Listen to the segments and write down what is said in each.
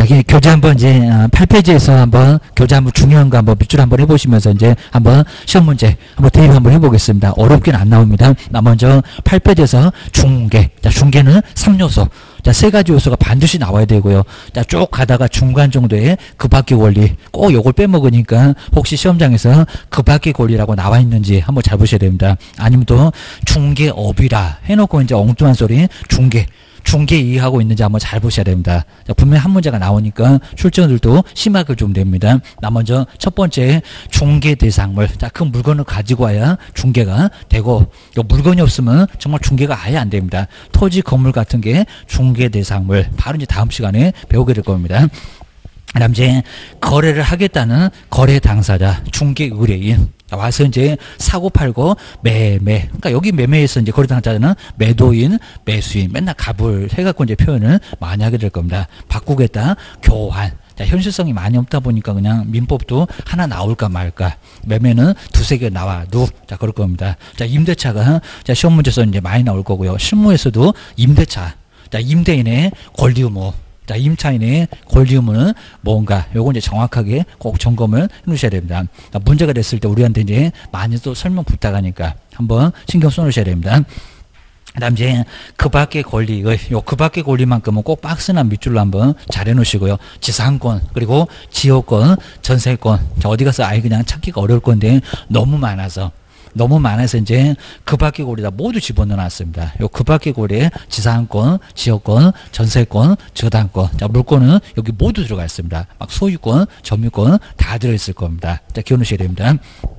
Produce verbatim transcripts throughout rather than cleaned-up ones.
이게 교재 한번 이제 팔 페이지에서 한번 교재 한번 중요한 거 한번 밑줄 한번 해보시면서 이제 한번 시험 문제 한번 대입 한번 해보겠습니다. 어렵긴 안 나옵니다. 나 먼저 팔 페이지에서 중계. 자, 중계는 삼 요소. 자, 세 가지 요소가 반드시 나와야 되고요. 자, 쭉 가다가 중간 정도의 그 밖의 권리. 꼭 요걸 빼먹으니까 혹시 시험장에서 그 밖의 권리라고 나와 있는지 한번 잘 보셔야 됩니다. 아니면 또 중개업이라 해놓고 이제 엉뚱한 소리 중개. 중개 이해하고 있는지 한번 잘 보셔야 됩니다. 자, 분명히 한 문제가 나오니까 출제원들도 심하게 좀 됩니다. 나 먼저 첫 번째 중개 대상물. 자, 그 물건을 가지고 와야 중개가 되고, 요 물건이 없으면 정말 중개가 아예 안 됩니다. 토지, 건물 같은 게 중개 대상물. 바로 이제 다음 시간에 배우게 될 겁니다. 그다음 이제 거래를 하겠다는 거래 당사자, 중개 의뢰인. 와서 이제 사고 팔고 매매. 그러니까 여기 매매에서 이제 거래 당사자는 매도인, 매수인. 맨날 갑을 해갖고 이제 표현을 많이 하게 될 겁니다. 바꾸겠다, 교환. 자, 현실성이 많이 없다 보니까 그냥 민법도 하나 나올까 말까. 매매는 두세 개 나와도 자, 그럴 겁니다. 자, 임대차가 자, 시험 문제에서 이제 많이 나올 거고요. 실무에서도 임대차. 자, 임대인의 권리 의무. 자, 임차인의 권리 의무는 뭔가, 요거 이제 정확하게 꼭 점검을 해 놓으셔야 됩니다. 자, 문제가 됐을 때 우리한테 이제 많이 또 설명 부탁하니까 한번 신경 써 놓으셔야 됩니다. 그 다음 이제 그 밖의 권리의, 요 그 밖의 권리만큼은 꼭 박스나 밑줄로 한번 잘 해 놓으시고요. 지상권, 그리고 지역권, 전세권. 자, 어디 가서 아예 그냥 찾기가 어려울 건데 너무 많아서. 너무 많아서 이제 그 밖의 고리다 모두 집어넣어 놨습니다. 요 그 밖의 고리에 지상권, 지역권, 전세권, 저당권. 자, 물권은 여기 모두 들어가 있습니다. 막 소유권, 점유권 다 들어있을 겁니다. 자, 기억하셔야 됩니다.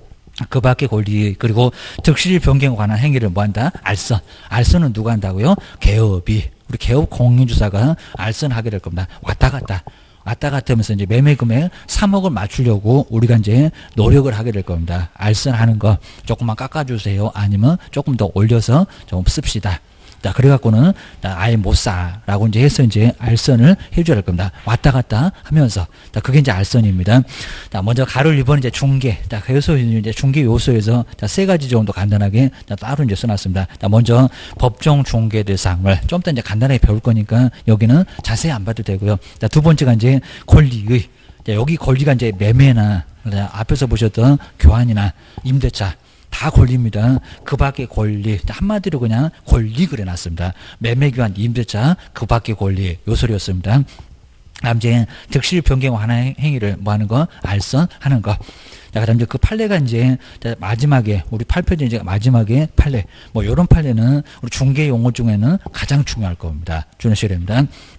그 밖의 권리, 그리고 득실 변경에 관한 행위를 뭐 한다? 알선. 알선은 누가 한다고요? 개업이. 우리 개업 공인주사가 알선하게 될 겁니다. 왔다 갔다. 왔다 갔다 하면서 이제 매매 금액 삼억을 맞추려고 우리가 이제 노력을 하게 될 겁니다. 알선하는 거 조금만 깎아주세요. 아니면 조금 더 올려서 좀 씁시다. 자, 그래갖고는 아예 못 사라고 이제 해서 이제 알선을 해줘야 할 겁니다. 왔다 갔다 하면서. 자, 그게 이제 알선입니다. 자, 먼저 가로를 일 번 이제 중개. 자, 그래서 이제 중개 요소에서 자, 세 가지 정도 간단하게 자, 따로 이제 써놨습니다. 자, 먼저 법정 중개 대상을 좀 더 이제 간단하게 배울 거니까 여기는 자세히 안 봐도 되고요. 자, 두 번째가 이제 권리의. 자, 여기 권리가 이제 매매나 자, 앞에서 보셨던 교환이나 임대차. 다 권리입니다. 그 밖의 권리. 한마디로 그냥 권리 그려놨습니다. 매매교환, 임대차, 그 밖의 권리. 요 소리였습니다. 다음 이제 득실 변경 하나의 행위를 뭐 하는 거? 알선하는 거. 자, 그 다음 이제 그 판례가 이제 마지막에, 우리 팔 페이지 이제 마지막에 판례. 뭐 요런 판례는 우리 중개 용어 중에는 가장 중요할 겁니다. 주의하셔야 됩니다.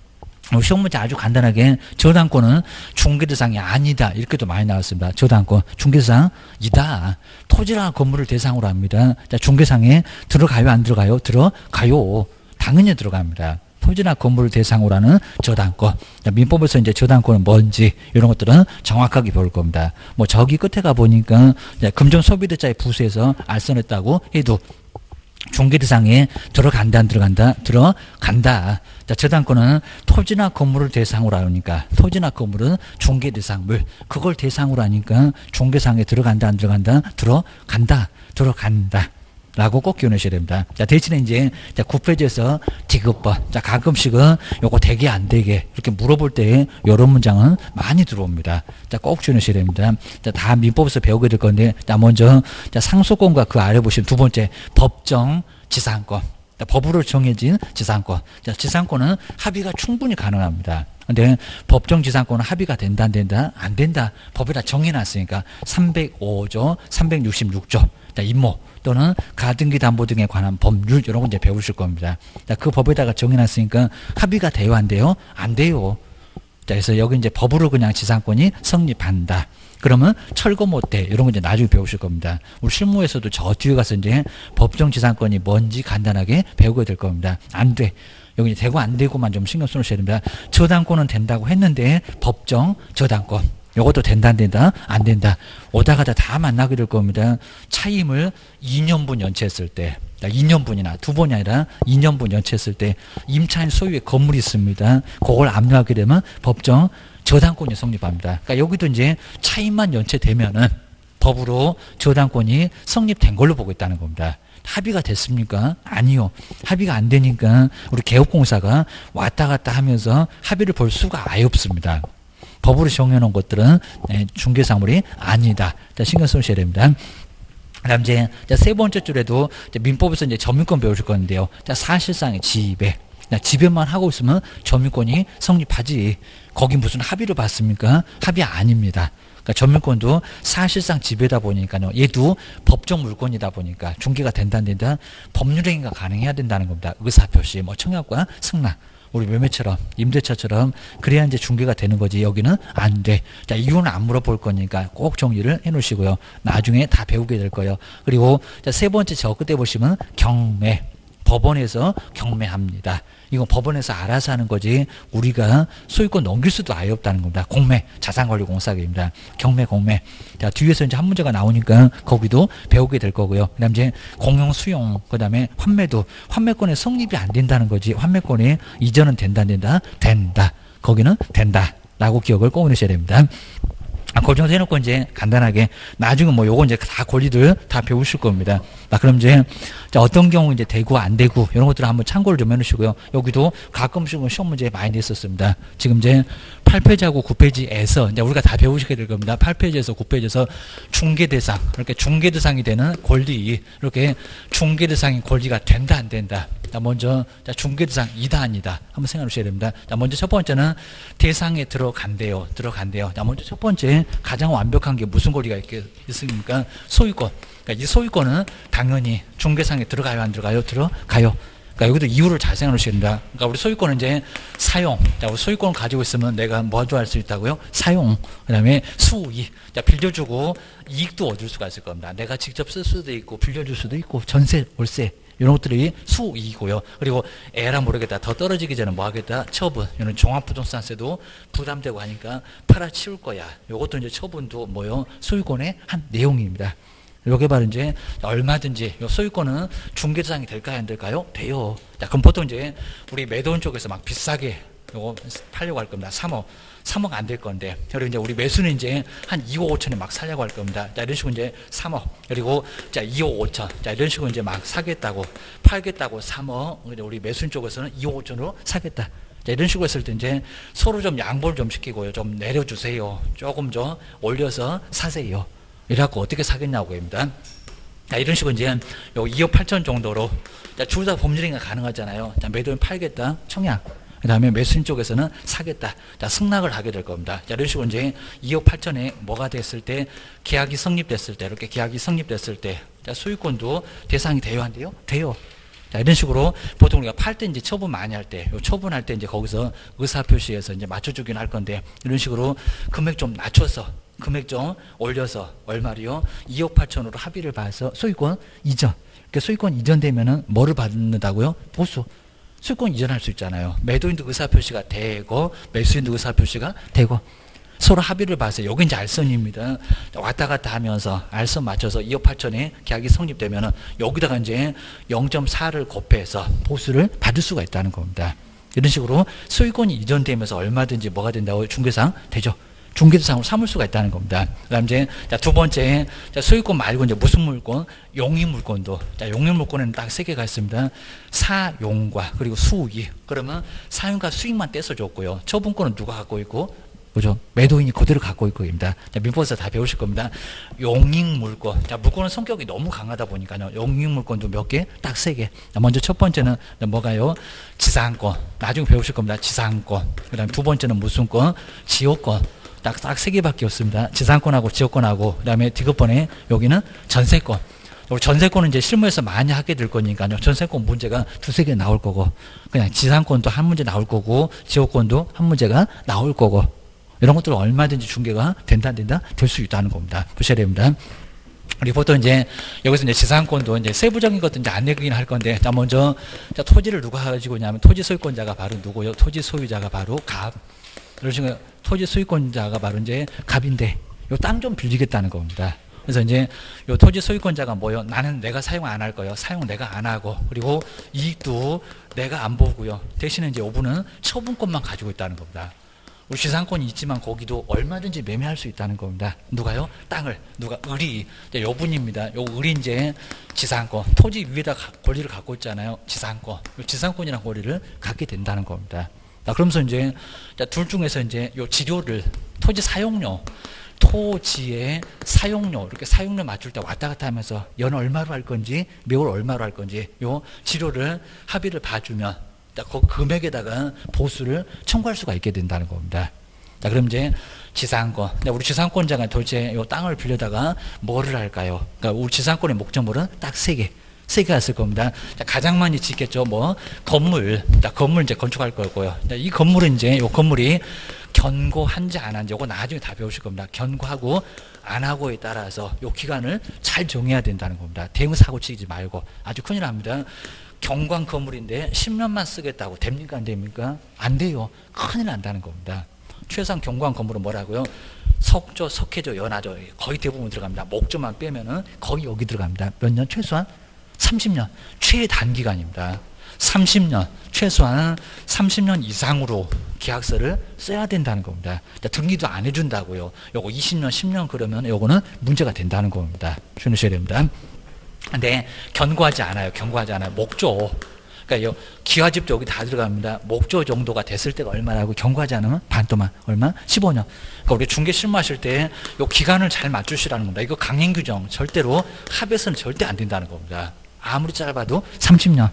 시험 문제 아주 간단하게 저당권은 중개대상이 아니다 이렇게도 많이 나왔습니다. 저당권 중개대상이다. 토지나 건물을 대상으로 합니다. 자, 중개상에 들어가요 안 들어가요? 들어가요. 당연히 들어갑니다. 토지나 건물을 대상으로 하는 저당권. 자, 민법에서 이제 저당권은 뭔지 이런 것들은 정확하게 배울 겁니다. 뭐 저기 끝에 가 보니까 금전소비대자의 부수에서 알선했다고 해도 중개대상에 들어간다 안 들어간다? 들어간다. 자, 저당권은 토지나 건물을 대상으로 하니까 토지나 건물은 중개대상물. 그걸 대상으로 하니까 중개상에 들어간다 안 들어간다? 들어간다. 들어간다. 라고 꼭 기억하셔야 됩니다. 자, 대신에 이제 자, 구 페이지에서 디귿번. 자, 가끔씩은 요거 되게 안 되게 이렇게 물어볼 때 요런 문장은 많이 들어옵니다. 자, 꼭 기억하셔야 됩니다. 자, 다 민법에서 배우게 될 건데, 자, 먼저 자, 상속권과 그 아래 보시면 두 번째 법정 지상권. 자, 법으로 정해진 지상권. 자, 지상권은 합의가 충분히 가능합니다. 근데 법정 지상권은 합의가 된다 안 된다? 안 된다. 법에다 정해놨으니까 삼백오 조, 삼백육십육 조. 자, 임모 또는 가등기 담보 등에 관한 법률 이런 거 이제 배우실 겁니다. 자, 그 법에다가 정해놨으니까 합의가 돼요 안 돼요? 안 돼요. 자, 그래서 여기 이제 법으로 그냥 지상권이 성립한다. 그러면 철거 못해 이런 거 이제 나중에 배우실 겁니다. 우리 실무에서도 저 뒤에 가서 이제 법정 지상권이 뭔지 간단하게 배우게 될 겁니다. 안 돼. 여기 되고 안 되고만 좀 신경 써주셔야 됩니다. 저당권은 된다고 했는데 법정 저당권. 요것도 된다 안 된다? 안 된다. 오다 가다 다 만나게 될 겁니다. 차임을 이 년분 연체했을 때, 이 년분이나 두 번이 아니라 이 년분 연체했을 때 임차인 소유의 건물이 있습니다. 그걸 압류하게 되면 법정 저당권이 성립합니다. 그러니까 여기도 이제 차임만 연체되면은 법으로 저당권이 성립된 걸로 보고 있다는 겁니다. 합의가 됐습니까? 아니요. 합의가 안 되니까 우리 개업공사가 왔다 갔다 하면서 합의를 볼 수가 아예 없습니다. 법으로 정해놓은 것들은 네, 중개사물이 아니다. 자, 신경 쓰셔야 됩니다. 그다음 이제 세 번째 줄에도 이제 민법에서 이제 점유권 배우실 건데요. 자, 사실상의 지배. 지배만 하고 있으면 점유권이 성립하지. 거기 무슨 합의를 받습니까? 합의 아닙니다. 그러니까 점유권도 사실상 지배다 보니까요. 얘도 법적 물건이다 보니까 중개가 된다 안 된다. 법률행위가 가능해야 된다는 겁니다. 의사표시, 뭐 청약과 승낙. 우리 매매처럼 임대차처럼 그래야 이제 중개가 되는 거지. 여기는 안 돼. 자, 이유는 안 물어볼 거니까 꼭 정리를 해 놓으시고요. 나중에 다 배우게 될 거예요. 그리고 자, 세 번째 저 끝에 보시면 경매. 법원에서 경매합니다. 이건 법원에서 알아서 하는 거지 우리가 소유권 넘길 수도 아예 없다는 겁니다. 공매, 자산관리공사입니다. 경매, 공매. 자, 뒤에서 이제 한 문제가 나오니까 거기도 배우게 될 거고요. 그 다음 이제 공용 수용, 그 다음에 환매도, 환매권에 성립이 안 된다는 거지. 환매권이 이전은 된다, 안 된다? 된다. 거기는 된다. 라고 기억을 꼭 해주셔야 됩니다. 아, 그 정도 해놓고 이제 간단하게 나중에 뭐 요거 이제 다 권리들 다 배우실 겁니다. 아, 그럼 이제 자, 어떤 경우 이제 되고 안 되고 이런 것들을 한번 참고를 좀 해놓으시고요. 여기도 가끔씩은 시험 문제 많이 냈었습니다. 지금 이제 팔 페이지하고 구 페이지에서 이제 우리가 다 배우시게 될 겁니다. 팔 페이지에서 구 페이지에서 중개대상, 이렇게 중개대상이 되는 권리, 이렇게 중개대상인 권리가 된다 안 된다. 자, 먼저 자, 중개대상 이다 아니다 한번 생각해 주셔야 됩니다. 자, 먼저 첫 번째는 대상에 들어간대요. 들어간대요. 자, 먼저 첫 번째 가장 완벽한 게 무슨 권리가 있습니까? 소유권. 그러니까 이 소유권은 당연히 중개상에 들어가요, 안 들어가요? 들어가요. 그러니까 여기도 이유를 잘 생각해 주셔야 됩니다. 그러니까 우리 소유권은 이제 사용. 자, 우리 소유권을 가지고 있으면 내가 뭐도 할 수 있다고요? 사용. 그 다음에 수익. 자, 빌려주고 이익도 얻을 수가 있을 겁니다. 내가 직접 쓸 수도 있고 빌려줄 수도 있고 전세, 월세. 이런 것들이 수익이고요. 그리고 에라 모르겠다. 더 떨어지기 전에 뭐 하겠다? 처분. 이런 종합부동산세도 부담되고 하니까 팔아치울 거야. 요것도 이제 처분도 뭐요? 소유권의 한 내용입니다. 요게 바로 이제 얼마든지 요 소유권은 중개대상이 될까요? 안 될까요? 돼요. 자, 그럼 보통 이제 우리 매도원 쪽에서 막 비싸게 요거 팔려고 할 겁니다. 삼억. 삼억 안 될 건데. 그리고 이제 우리 매수는 이제 한 이억 오천에 막 살려고 할 겁니다. 자, 이런 식으로 이제 삼억. 그리고 자, 이억 오천. 자, 이런 식으로 이제 막 사겠다고, 팔겠다고 삼억. 우리 매수인 쪽에서는 이억 오천으로 사겠다. 자, 이런 식으로 했을 때 이제 서로 좀 양보를 좀 시키고요. 좀 내려주세요. 조금 좀 올려서 사세요. 이래갖고 어떻게 사겠냐고 합니다. 자, 이런 식으로 이제 요 이억 팔천 정도로. 자, 둘 다 법률행위가 가능하잖아요. 자, 매도인 팔겠다. 청약. 그 다음에 매수인 쪽에서는 사겠다. 자, 승낙을 하게 될 겁니다. 자, 이런 식으로 이제 이억 팔천에 뭐가 됐을 때, 계약이 성립됐을 때, 이렇게 계약이 성립됐을 때, 자, 소유권도 대상이 돼요, 안 돼요? 돼요. 자, 이런 식으로 보통 우리가 팔 때 이제 처분 많이 할 때, 요 처분할 때 이제 거기서 의사표시에서 이제 맞춰주긴 할 건데, 이런 식으로 금액 좀 낮춰서, 금액 좀 올려서, 얼마리요? 이억 팔천으로 합의를 봐서 소유권 이전. 그러니까 소유권 이전되면은 뭐를 받는다고요? 보수. 소유권 이전할 수 있잖아요. 매도인도 의사표시가 되고 매수인도 의사표시가 되고 서로 합의를 봐서 여기 이제 알선입니다. 왔다 갔다 하면서 알선 맞춰서 이억 팔천에 계약이 성립되면은 여기다가 이제 영 점 사를 곱해서 보수를 받을 수가 있다는 겁니다. 이런 식으로 소유권이 이전되면서 얼마든지 뭐가 된다고 중개상 되죠. 중개대상으로 삼을 수가 있다는 겁니다. 그 다음 이제, 자, 두 번째, 자, 소유권 말고 이제 무슨 물건? 용익물건도. 자, 용익물건에는 딱 세 개가 있습니다. 사용과, 그리고 수익. 그러면 사용과 수익만 떼서줬고요. 처분권은 누가 갖고 있고, 그죠? 매도인이 그대로 갖고 있고, 입니다. 자, 민법에서 다 배우실 겁니다. 용익물건. 자, 물건은 성격이 너무 강하다 보니까요. 용익물건도 몇 개? 딱 세 개. 자, 먼저 첫 번째는 뭐가요? 지상권. 나중에 배우실 겁니다. 지상권. 그 다음 두 번째는 무슨 권? 지역권. 딱, 딱 세 개밖에 없습니다. 지상권하고 지역권하고, 그 다음에 디귿번에 여기는 전세권. 전세권은 이제 실무에서 많이 하게 될 거니까요. 전세권 문제가 두세 개 나올 거고, 그냥 지상권도 한 문제 나올 거고, 지역권도 한 문제가 나올 거고, 이런 것들은 얼마든지 중개가 된다, 안 된다? 될 수 있다는 겁니다. 보셔야 됩니다. 우리 보통 이제 여기서 이제 지상권도 이제 세부적인 것도 이제 안 내기는 할 건데, 자, 먼저, 자, 토지를 누가 가지고 있냐면 토지 소유권자가 바로 누구요? 토지 소유자가 바로 갑. 이런 식으로 토지 소유권자가 바로 이제 갑인데, 요 땅 좀 빌리겠다는 겁니다. 그래서 이제 요 토지 소유권자가 뭐요? 나는 내가 사용 안 할 거예요. 사용 내가 안 하고, 그리고 이익도 내가 안 보고요. 대신에 이제 요분은 처분권만 가지고 있다는 겁니다. 우리 지상권이 있지만 거기도 얼마든지 매매할 수 있다는 겁니다. 누가요? 땅을. 누가? 을이. 요 분입니다. 요 을이 이제 지상권. 토지 위에다 가, 권리를 갖고 있잖아요. 지상권. 요 지상권이라는 권리를 갖게 된다는 겁니다. 자, 그러면서 이제 둘 중에서 이제 요 지료를 토지 사용료, 토지의 사용료, 이렇게 사용료 맞출 때 왔다 갔다 하면서 연 얼마로 할 건지, 매월 얼마로 할 건지 요 지료를 합의를 봐주면 그 금액에다가 보수를 청구할 수가 있게 된다는 겁니다. 자, 그럼 이제 지상권. 우리 지상권자가 도대체 이 땅을 빌려다가 뭐를 할까요? 그러니까 우리 지상권의 목적물은 딱 세 개. 세 개가 있을 겁니다. 자, 가장 많이 짓겠죠. 뭐, 건물. 자, 건물 이제 건축할 거고요. 자, 이 건물은 이제, 이 건물이 견고한지 안 한지, 요거 나중에 다 배우실 겁니다. 견고하고 안 하고에 따라서 요 기간을 잘 정해야 된다는 겁니다. 대응 사고 치지 말고. 아주 큰일 납니다. 경관 건물인데 십 년만 쓰겠다고 됩니까? 안 됩니까? 안 돼요. 큰일 난다는 겁니다. 최소한 경관 건물은 뭐라고요? 석조, 석회조, 연화조 거의 대부분 들어갑니다. 목조만 빼면은 거의 여기 들어갑니다. 몇 년? 최소한 삼십 년. 최단기간입니다. 삼십 년. 최소한 삼십 년 이상으로 계약서를 써야 된다는 겁니다. 등기도 안 해준다고요. 요거 이십 년, 십 년 그러면 요거는 문제가 된다는 겁니다. 주의하셔야 됩니다. 근데 견고하지 않아요. 견고하지 않아요. 목조. 그러니까 요 기와집도 여기 다 들어갑니다. 목조 정도가 됐을 때가 얼마라고 견고하지 않으면 반도만 얼마? 십오 년. 그러니까 우리 중개 실무하실 때 요 기간을 잘 맞추시라는 겁니다. 이거 강행 규정 절대로 합에서는 절대 안 된다는 겁니다. 아무리 짧아도 삼십 년.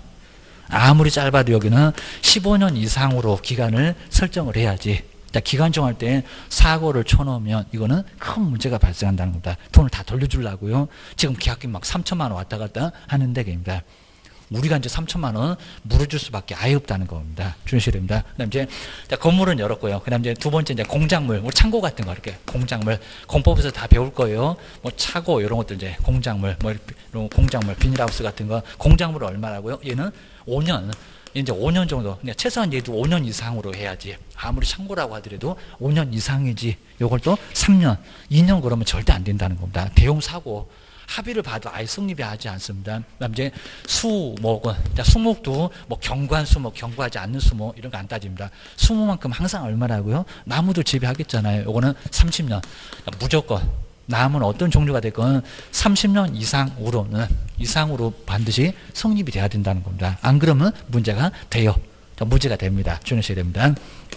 아무리 짧아도 여기는 십오 년 이상으로 기간을 설정을 해야지. 기간 정할 때 사고를 쳐놓으면 이거는 큰 문제가 발생한다는 겁니다. 돈을 다 돌려주려고요. 지금 계약금 막 삼천만 원 왔다 갔다 하는데 입니다. 우리가 이제 삼천만 원 물어줄 수밖에 아예 없다는 겁니다. 주의하셔야 됩니다. 그 다음 이제 건물은 열었고요. 그 다음 이제 두 번째 이제 공작물, 뭐 창고 같은 거 이렇게 공작물, 공법에서 다 배울 거예요. 뭐 차고 이런 것들 이제 공작물, 뭐 이런 공작물, 비닐하우스 같은 거 공작물은 얼마라고요? 얘는 오 년. 이제 오 년 정도, 그러니까 최소한 얘도 오 년 이상으로 해야지. 아무리 창고라고 하더라도 오 년 이상이지. 요걸 또 삼 년, 이 년 그러면 절대 안 된다는 겁니다. 대형 사고. 합의를 봐도 아예 성립이 하지 않습니다. 그 다음 이제 수목은, 수목도 뭐 경관 수목, 경과하지 않는 수목, 이런 거 안 따집니다. 수목만큼 항상 얼마라고요? 나무도 재배하겠잖아요. 요거는 삼십 년. 무조건. 나무는 어떤 종류가 됐건 삼십 년 이상으로는, 이상으로 반드시 성립이 돼야 된다는 겁니다. 안 그러면 문제가 돼요. 문제가 됩니다. 주의하셔야 됩니다.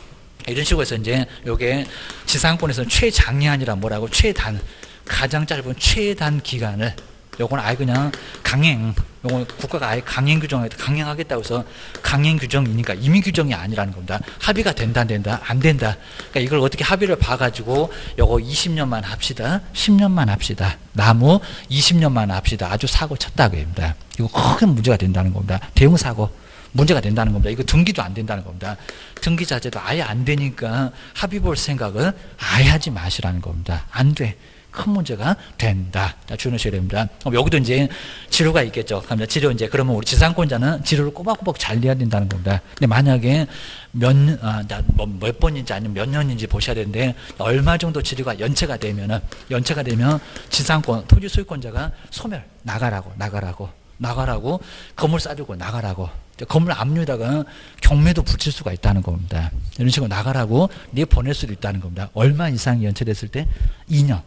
이런 식으로 해서 이제 요게 지상권에서는 최장기한이라 뭐라고 최단, 가장 짧은 최단 기간을 요건 아예 그냥 강행, 요건 국가가 아예 강행 규정에 강행하겠다고 해서 강행 규정이니까 임의 규정이 아니라는 겁니다. 합의가 된다 안 된다 안 된다. 그러니까 이걸 어떻게 합의를 봐가지고 요거 이십 년만 합시다, 십 년만 합시다, 나무 이십 년만 합시다. 아주 사고 쳤다고 합니다. 이거 큰 문제가 된다는 겁니다. 대형 사고 문제가 된다는 겁니다. 이거 등기도 안 된다는 겁니다. 등기 자체도 아예 안 되니까 합의 볼 생각은 아예 하지 마시라는 겁니다. 안 돼. 큰 문제가 된다. 주의하셔야 됩니다. 여기도 이제 지료가 있겠죠. 그러면 지료 이제 그러면 우리 지상권자는 지료를 꼬박꼬박 잘 내야 된다는 겁니다. 근데 만약에 몇, 아, 몇 번인지 아니면 몇 년인지 보셔야 되는데 얼마 정도 지료가 연체가 되면은 연체가 되면 지상권 토지 소유권자가 소멸 나가라고 나가라고 나가라고 건물 싸주고 나가라고 건물 압류에다가 경매도 붙일 수가 있다는 겁니다. 이런 식으로 나가라고 내 보낼 수도 있다는 겁니다. 얼마 이상이 연체됐을 때 이 년.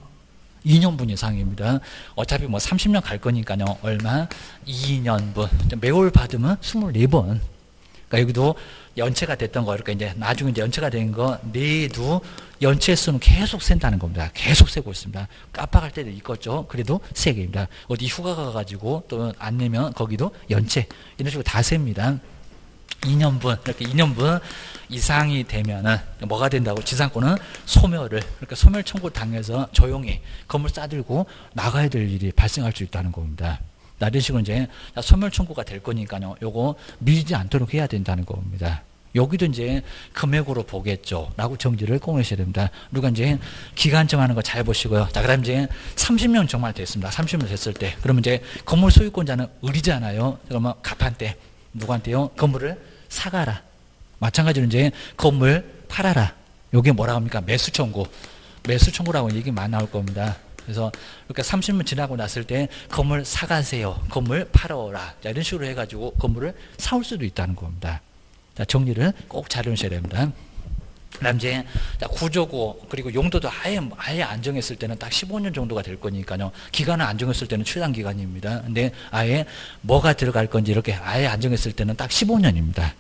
이 년분 이상입니다. 어차피 뭐 삼십 년 갈 거니까요. 얼마? 이 년분. 매월 받으면 이십사 번. 그러니까 여기도 연체가 됐던 거, 그러니까 이제 나중에 이제 연체가 된 거, 내도 연체 수는 계속 센다는 겁니다. 계속 세고 있습니다. 깜빡할 때도 있겠죠. 그래도 세 개입니다. 어디 휴가 가가지고 또 안 내면 거기도 연체. 이런 식으로 다 셉니다. 이 년분, 이렇게 이 년분 이상이 되면은 뭐가 된다고? 지상권은 소멸을, 그러니까 소멸 청구 당해서 조용히 건물 싸들고 나가야 될 일이 발생할 수 있다는 겁니다. 이런 식으로 이제 소멸 청구가 될 거니까요. 요거 밀지 않도록 해야 된다는 겁니다. 여기도 이제 금액으로 보겠죠. 라고 정지를 꼭 하셔야 됩니다. 누가 이제 기간 정하는 거 잘 보시고요. 자, 그다음 이제 삼십 년 정말 됐습니다. 삼십 년 됐을 때. 그러면 이제 건물 소유권자는 을이잖아요. 그러면 갑한테 누구한테요? 건물을 사가라. 마찬가지로 이제 건물 팔아라. 여기 뭐라고 합니까? 매수 청구. 매수 청구라고 얘기 많이 나올 겁니다. 그래서 그러니까 삼십 년 지나고 났을 때 건물 사가세요. 건물 팔아라. 자, 이런 식으로 해가지고 건물을 사올 수도 있다는 겁니다. 자, 정리를 꼭 잘 해주셔야 됩니다. 그다음 이제 구조고 그리고 용도도 아예 아예 안 정했을 때는 딱 십오 년 정도가 될 거니까요. 기간을 안 정했을 때는 최단 기간입니다. 근데 아예 뭐가 들어갈 건지 이렇게 아예 안 정했을 때는 딱 십오 년입니다.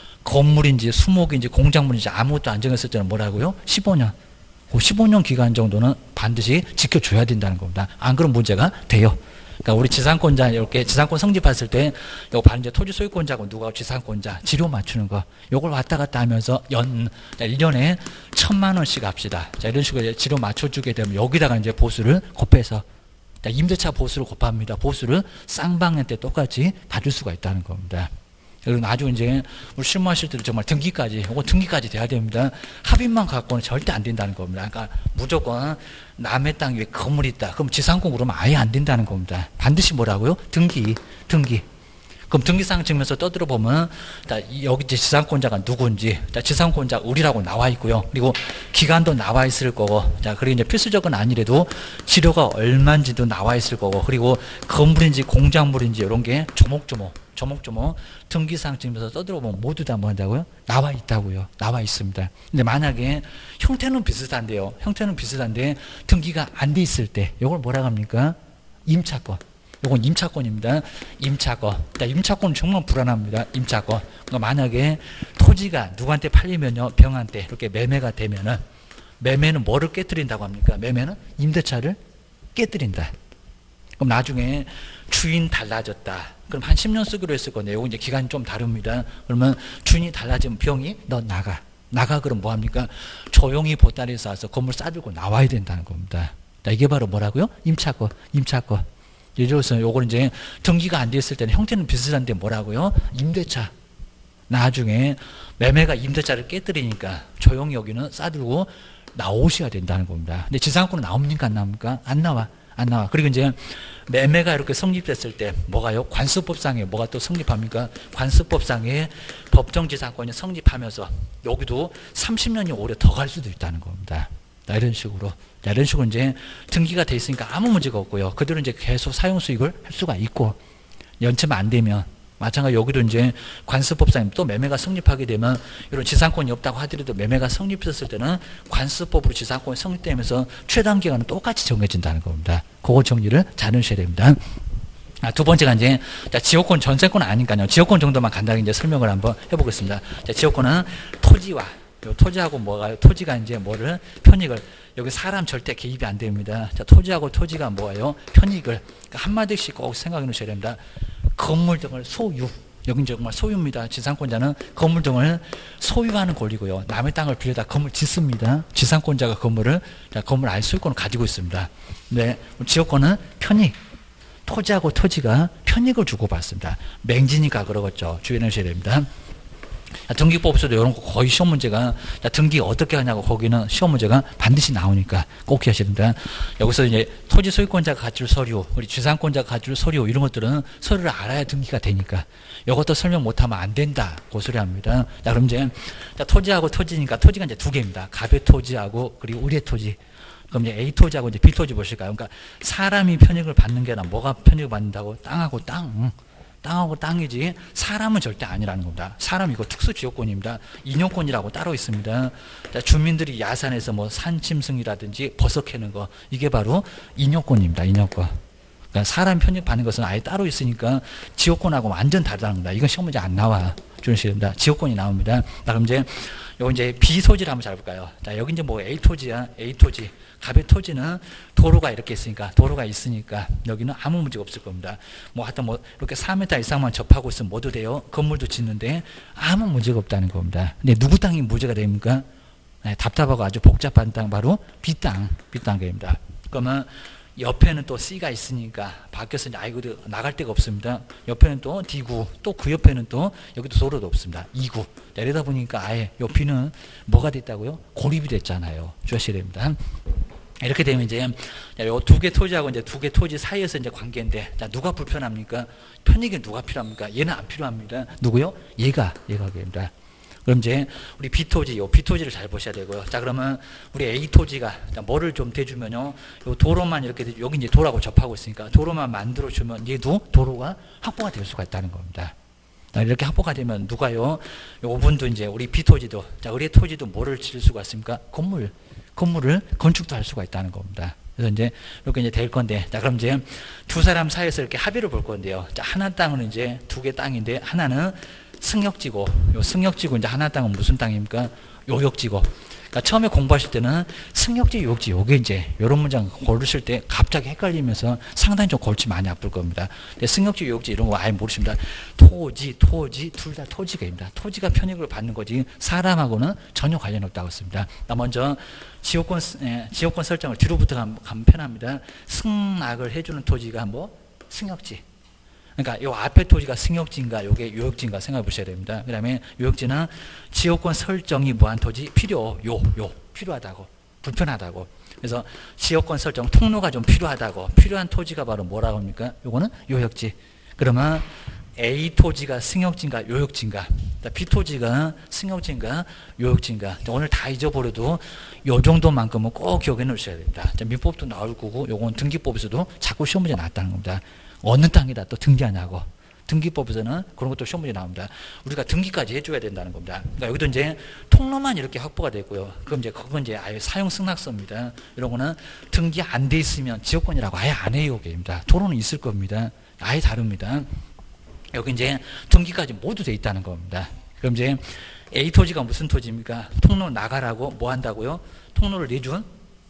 건물인지 수목인지 공작물인지 아무것도 안 정했을 때는 뭐라고요? 십오 년. 그 십오 년 기간 정도는 반드시 지켜줘야 된다는 겁니다. 안 그런 문제가 돼요. 그러니까 우리 지상권자 이렇게 지상권 성립했을 때 요거 바로 이제 토지 소유권자고 누가 지상권자 지료 맞추는 거 요걸 왔다 갔다 하면서 연 일 년에 천만 원씩 합시다. 자 이런 식으로 지료 맞춰주게 되면 여기다가 이제 보수를 곱해서 임대차 보수를 곱합니다. 보수를 쌍방향 때 똑같이 받을 수가 있다는 겁니다. 그리고 나중에 이제 우리 실무하실 때도 정말 등기까지, 이거 등기까지 돼야 됩니다. 합의만 갖고는 절대 안 된다는 겁니다. 그러니까 무조건 남의 땅 위에 건물이 있다. 그럼 지상권 그러면 아예 안 된다는 겁니다. 반드시 뭐라고요? 등기, 등기. 그럼 등기상 증명서 떠들어 보면 여기 이제 지상권자가 누군지, 지상권자 우리라고 나와 있고요. 그리고 기간도 나와 있을 거고, 자 그리고 이제 필수적은 아니래도 지료가 얼마인지도 나와 있을 거고, 그리고 건물인지 공작물인지 이런 게 조목조목. 조목조목 등기상 증명서 떠들어보면 모두 다 뭐 한다고요? 나와 있다고요. 나와 있습니다. 근데 만약에 형태는 비슷한데요. 형태는 비슷한데 등기가 안 돼 있을 때 이걸 뭐라고 합니까? 임차권. 이건 임차권입니다. 임차권. 임차권은 정말 불안합니다. 임차권. 그러니까 만약에 토지가 누구한테 팔리면요. 병한테 이렇게 매매가 되면은 매매는 뭐를 깨뜨린다고 합니까? 매매는 임대차를 깨뜨린다. 그럼 나중에 주인 달라졌다. 그럼 한 십 년 쓰기로 했을 건데, 요거 이제 기간이 좀 다릅니다. 그러면 주인이 달라지면 병이 너 나가. 나가 그럼 뭐 합니까? 조용히 보따리 싸서 건물 싸들고 나와야 된다는 겁니다. 자, 이게 바로 뭐라고요? 임차권, 임차권. 예를 들어서 요거는 이제 등기가 안 됐을 때는 형태는 비슷한데 뭐라고요? 임대차. 나중에 매매가 임대차를 깨뜨리니까 조용히 여기는 싸들고 나오셔야 된다는 겁니다. 근데 지상권은 나옵니까? 안 나옵니까? 안 나와. 안 나와. 그리고 이제 매매가 이렇게 성립됐을 때 뭐가요? 관습법상에 뭐가 또 성립합니까? 관습법상에 법정지상권이 성립하면서 여기도 삼십 년이 오래 더 갈 수도 있다는 겁니다. 자, 이런 식으로. 자, 이런 식으로 이제 등기가 돼 있으니까 아무 문제가 없고요. 그대로 이제 계속 사용 수익을 할 수가 있고, 연체만 안 되면 마찬가지 여기도 이제 관습법상 또 매매가 성립하게 되면 이런 지상권이 없다고 하더라도 매매가 성립했을 때는 관습법으로 지상권이 성립되면서 최단 기간은 똑같이 정해진다는 겁니다. 그거 정리를 잘 해주셔야 됩니다. 아, 두 번째가 이제 자, 지역권 전세권은 아니니까요. 지역권 정도만 간단하게 이제 설명을 한번 해보겠습니다. 자, 지역권은 토지와 요 토지하고 뭐가 토지가 이제 뭐를 편익을 여기 사람 절대 개입이 안 됩니다. 자, 토지하고 토지가 뭐예요? 편익을 그러니까 한마디씩 꼭 생각해 놓으셔야 됩니다. 건물 등을 소유, 여긴 정말 소유입니다. 지상권자는 건물 등을 소유하는 권리고요. 남의 땅을 빌려다 건물 짓습니다. 지상권자가 건물을 건물 아예 소유권을 가지고 있습니다. 네, 지역권은 편익, 토지하고 토지가 편익을 주고받습니다. 맹지니까 그러겠죠. 주의해 주셔야 됩니다. 등기법에서도 이런 거 거의 시험 문제가 등기 어떻게 하냐고 거기는 시험 문제가 반드시 나오니까 꼭 기억하셔야 됩니다. 여기서 이제 토지 소유권자가 가질 서류, 우리 지상권자가 가질 서류 이런 것들은 서류를 알아야 등기가 되니까 이것도 설명 못하면 안 된다. 그 소리 합니다. 자, 그럼 이제 자, 토지하고 토지니까 토지가 이제 두 개입니다. 갑의 토지하고 그리고 우리의 토지. 그럼 이제 A 토지하고 이제 B 토지 보실까요? 그러니까 사람이 편익을 받는 게 아니라 뭐가 편익을 받는다고? 땅하고 땅. 땅하고 땅이지 사람은 절대 아니라는 겁니다. 사람 이거 특수지역권입니다. 인용권이라고 따로 있습니다. 자, 주민들이 야산에서 뭐 산짐승이라든지 버섯 캐는 거 이게 바로 인용권입니다. 인용권. 그러니까 사람 편익 받는 것은 아예 따로 있으니까 지역권하고 완전 다르다는 겁니다. 이건 시험 문제 안 나와. 주시면 됩니다. 지역권이 나옵니다. 자, 그럼 이제 요 이제 B 토지를 한번 잘 볼까요? 자, 여기 이제 뭐 A 토지야. A 토지. 갑의 토지는 도로가 이렇게 있으니까, 도로가 있으니까 여기는 아무 문제가 없을 겁니다. 뭐 하여튼 뭐 이렇게 사 미터 이상만 접하고 있으면 뭐도 돼요? 건물도 짓는데 아무 문제가 없다는 겁니다. 근데 누구 땅이 문제가 됩니까? 네, 답답하고 아주 복잡한 땅, 바로 B 땅, B 땅입니다. 그러면 옆에는 또 C가 있으니까 밖에서 이제 아이고 나갈 데가 없습니다. 옆에는 또 D구, 또 그 옆에는 또 여기도 도로도 없습니다. 이구. 이러다 보니까 아예 요 B는 뭐가 됐다고요? 고립이 됐잖아요. 주셔야 됩니다. 이렇게 되면 이제 요 두 개 토지하고 이제 두 개 토지 사이에서 이제 관계인데, 자, 누가 불편합니까? 편익에 누가 필요합니까? 얘는 안 필요합니다. 누구요? 얘가, 얘가 됩니다. 그럼 이제 우리 B 토지, 요 B 토지를 잘 보셔야 되고요. 자, 그러면 우리 A 토지가 뭐를 좀 대주면요, 요 도로만 이렇게 여기 이제 도로하고 접하고 있으니까 도로만 만들어 주면 얘도 도로가 확보가 될 수가 있다는 겁니다. 자, 이렇게 확보가 되면 누가요? 요분도 이제 우리 비토지도, 자, 우리 토지도 뭐를 지을 수가 있습니까? 건물, 건물을 건축도 할 수가 있다는 겁니다. 그래서 이제 이렇게 이제 될 건데, 자, 그럼 이제 두 사람 사이에서 이렇게 합의를 볼 건데요. 자, 하나 땅은 이제 두 개 땅인데, 하나는 승역지고, 요 승역지고 이제 하나 땅은 무슨 땅입니까? 요역지고. 그러니까 처음에 공부하실 때는 승역지, 요역지, 요게 이제 이런 문장 고르실 때 갑자기 헷갈리면서 상당히 좀 골치 많이 아플 겁니다. 근데 승역지, 요역지 이런 거 아예 모르십니다. 토지, 토지, 둘 다 토지가입니다. 토지가 편익을 받는 거지 사람하고는 전혀 관련 없다고 했습니다. 먼저 지역권, 예, 지역권 설정을 뒤로부터 가면, 가면 편합니다. 승낙을 해주는 토지가 뭐 승역지. 그러니까 요 앞에 토지가 승역지인가 요게 요역지인가 생각해 보셔야 됩니다. 그 다음에 요역지는 지역권 설정이 무한 토지 필요 요 요 필요하다고 불편하다고. 그래서 지역권 설정 통로가 좀 필요하다고 필요한 토지가 바로 뭐라고 합니까? 요거는 요역지. 그러면 A 토지가 승역지인가 요역지인가, B 토지가 승역지인가 요역지인가. 오늘 다 잊어버려도 요 정도만큼은 꼭 기억해 놓으셔야 됩니다. 민법도 나올 거고 요건 등기법에서도 자꾸 시험 문제 나왔다는 겁니다. 어느 땅에다 또 등기하냐고. 등기법에서는 그런 것도 시험 문제 나옵니다. 우리가 등기까지 해줘야 된다는 겁니다. 그러니까 여기도 이제 통로만 이렇게 확보가 되고요. 그럼 이제 그건 이제 아예 사용 승낙서입니다. 이런 거는 등기 안 돼 있으면 지역권이라고 아예 안 해요. 입니다. 도로는 있을 겁니다. 아예 다릅니다. 여기 이제 등기까지 모두 돼 있다는 겁니다. 그럼 이제 A 토지가 무슨 토지입니까? 통로 나가라고 뭐 한다고요? 통로를 내준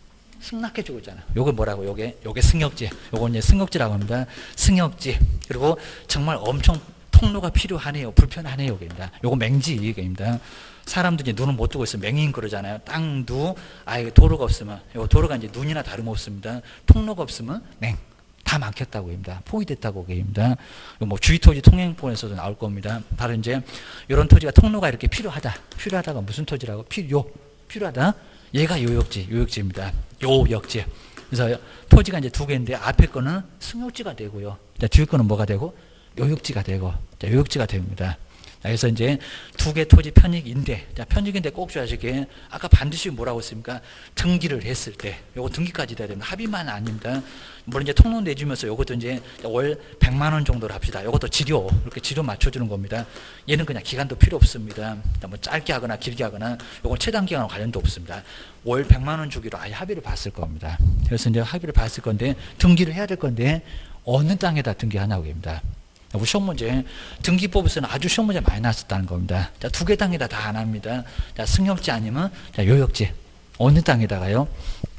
승낙해주고 있잖아요. 요게 뭐라고? 요게, 요게 승역지. 요건 이제 승역지라고 합니다. 승역지. 그리고 정말 엄청 통로가 필요하네요. 불편하네요. 여기입니다. 요거 맹지 얘기입니다. 사람들이 눈을 못 뜨고 있으면 맹인 그러잖아요. 땅도 아예 도로가 없으면, 요 도로가 이제 눈이나 다름없습니다. 통로가 없으면 맹. 다 막혔다고 합니다. 포위됐다고 합니다. 뭐 주의토지 통행법에서도 나올 겁니다. 바로 이제 이런 토지가 통로가 이렇게 필요하다. 필요하다가 무슨 토지라고? 필요. 필요하다. 얘가 요역지, 요역지입니다. 요역지. 그래서 토지가 이제 두 개인데 앞에 거는 승역지가 되고요. 자, 뒤에 거는 뭐가 되고? 요역지가 되고. 자, 요역지가 됩니다. 자, 그래서 이제 두 개 토지 편익인데, 자, 편익인데 꼭 주의하실 게, 아까 반드시 뭐라고 했습니까? 등기를 했을 때, 요거 등기까지 돼야 됩니다. 합의만 아닙니다. 물론 이제 통로 내주면서 요것도 이제 월 백만 원 정도로 합시다. 요것도 지료, 이렇게 지료 맞춰주는 겁니다. 얘는 그냥 기간도 필요 없습니다. 뭐 짧게 하거나 길게 하거나, 요건 최단 기간과 관련도 없습니다. 월 백만 원 주기로 아예 합의를 봤을 겁니다. 그래서 이제 합의를 봤을 건데, 등기를 해야 될 건데, 어느 땅에다 등기하냐고 합니다. 우리 시험 문제, 등기법에서는 아주 시험 문제 많이 나왔었다는 겁니다. 자, 두 개 땅에다 다 안 합니다. 자, 승역지 아니면, 자, 요역지. 어느 땅에다가요?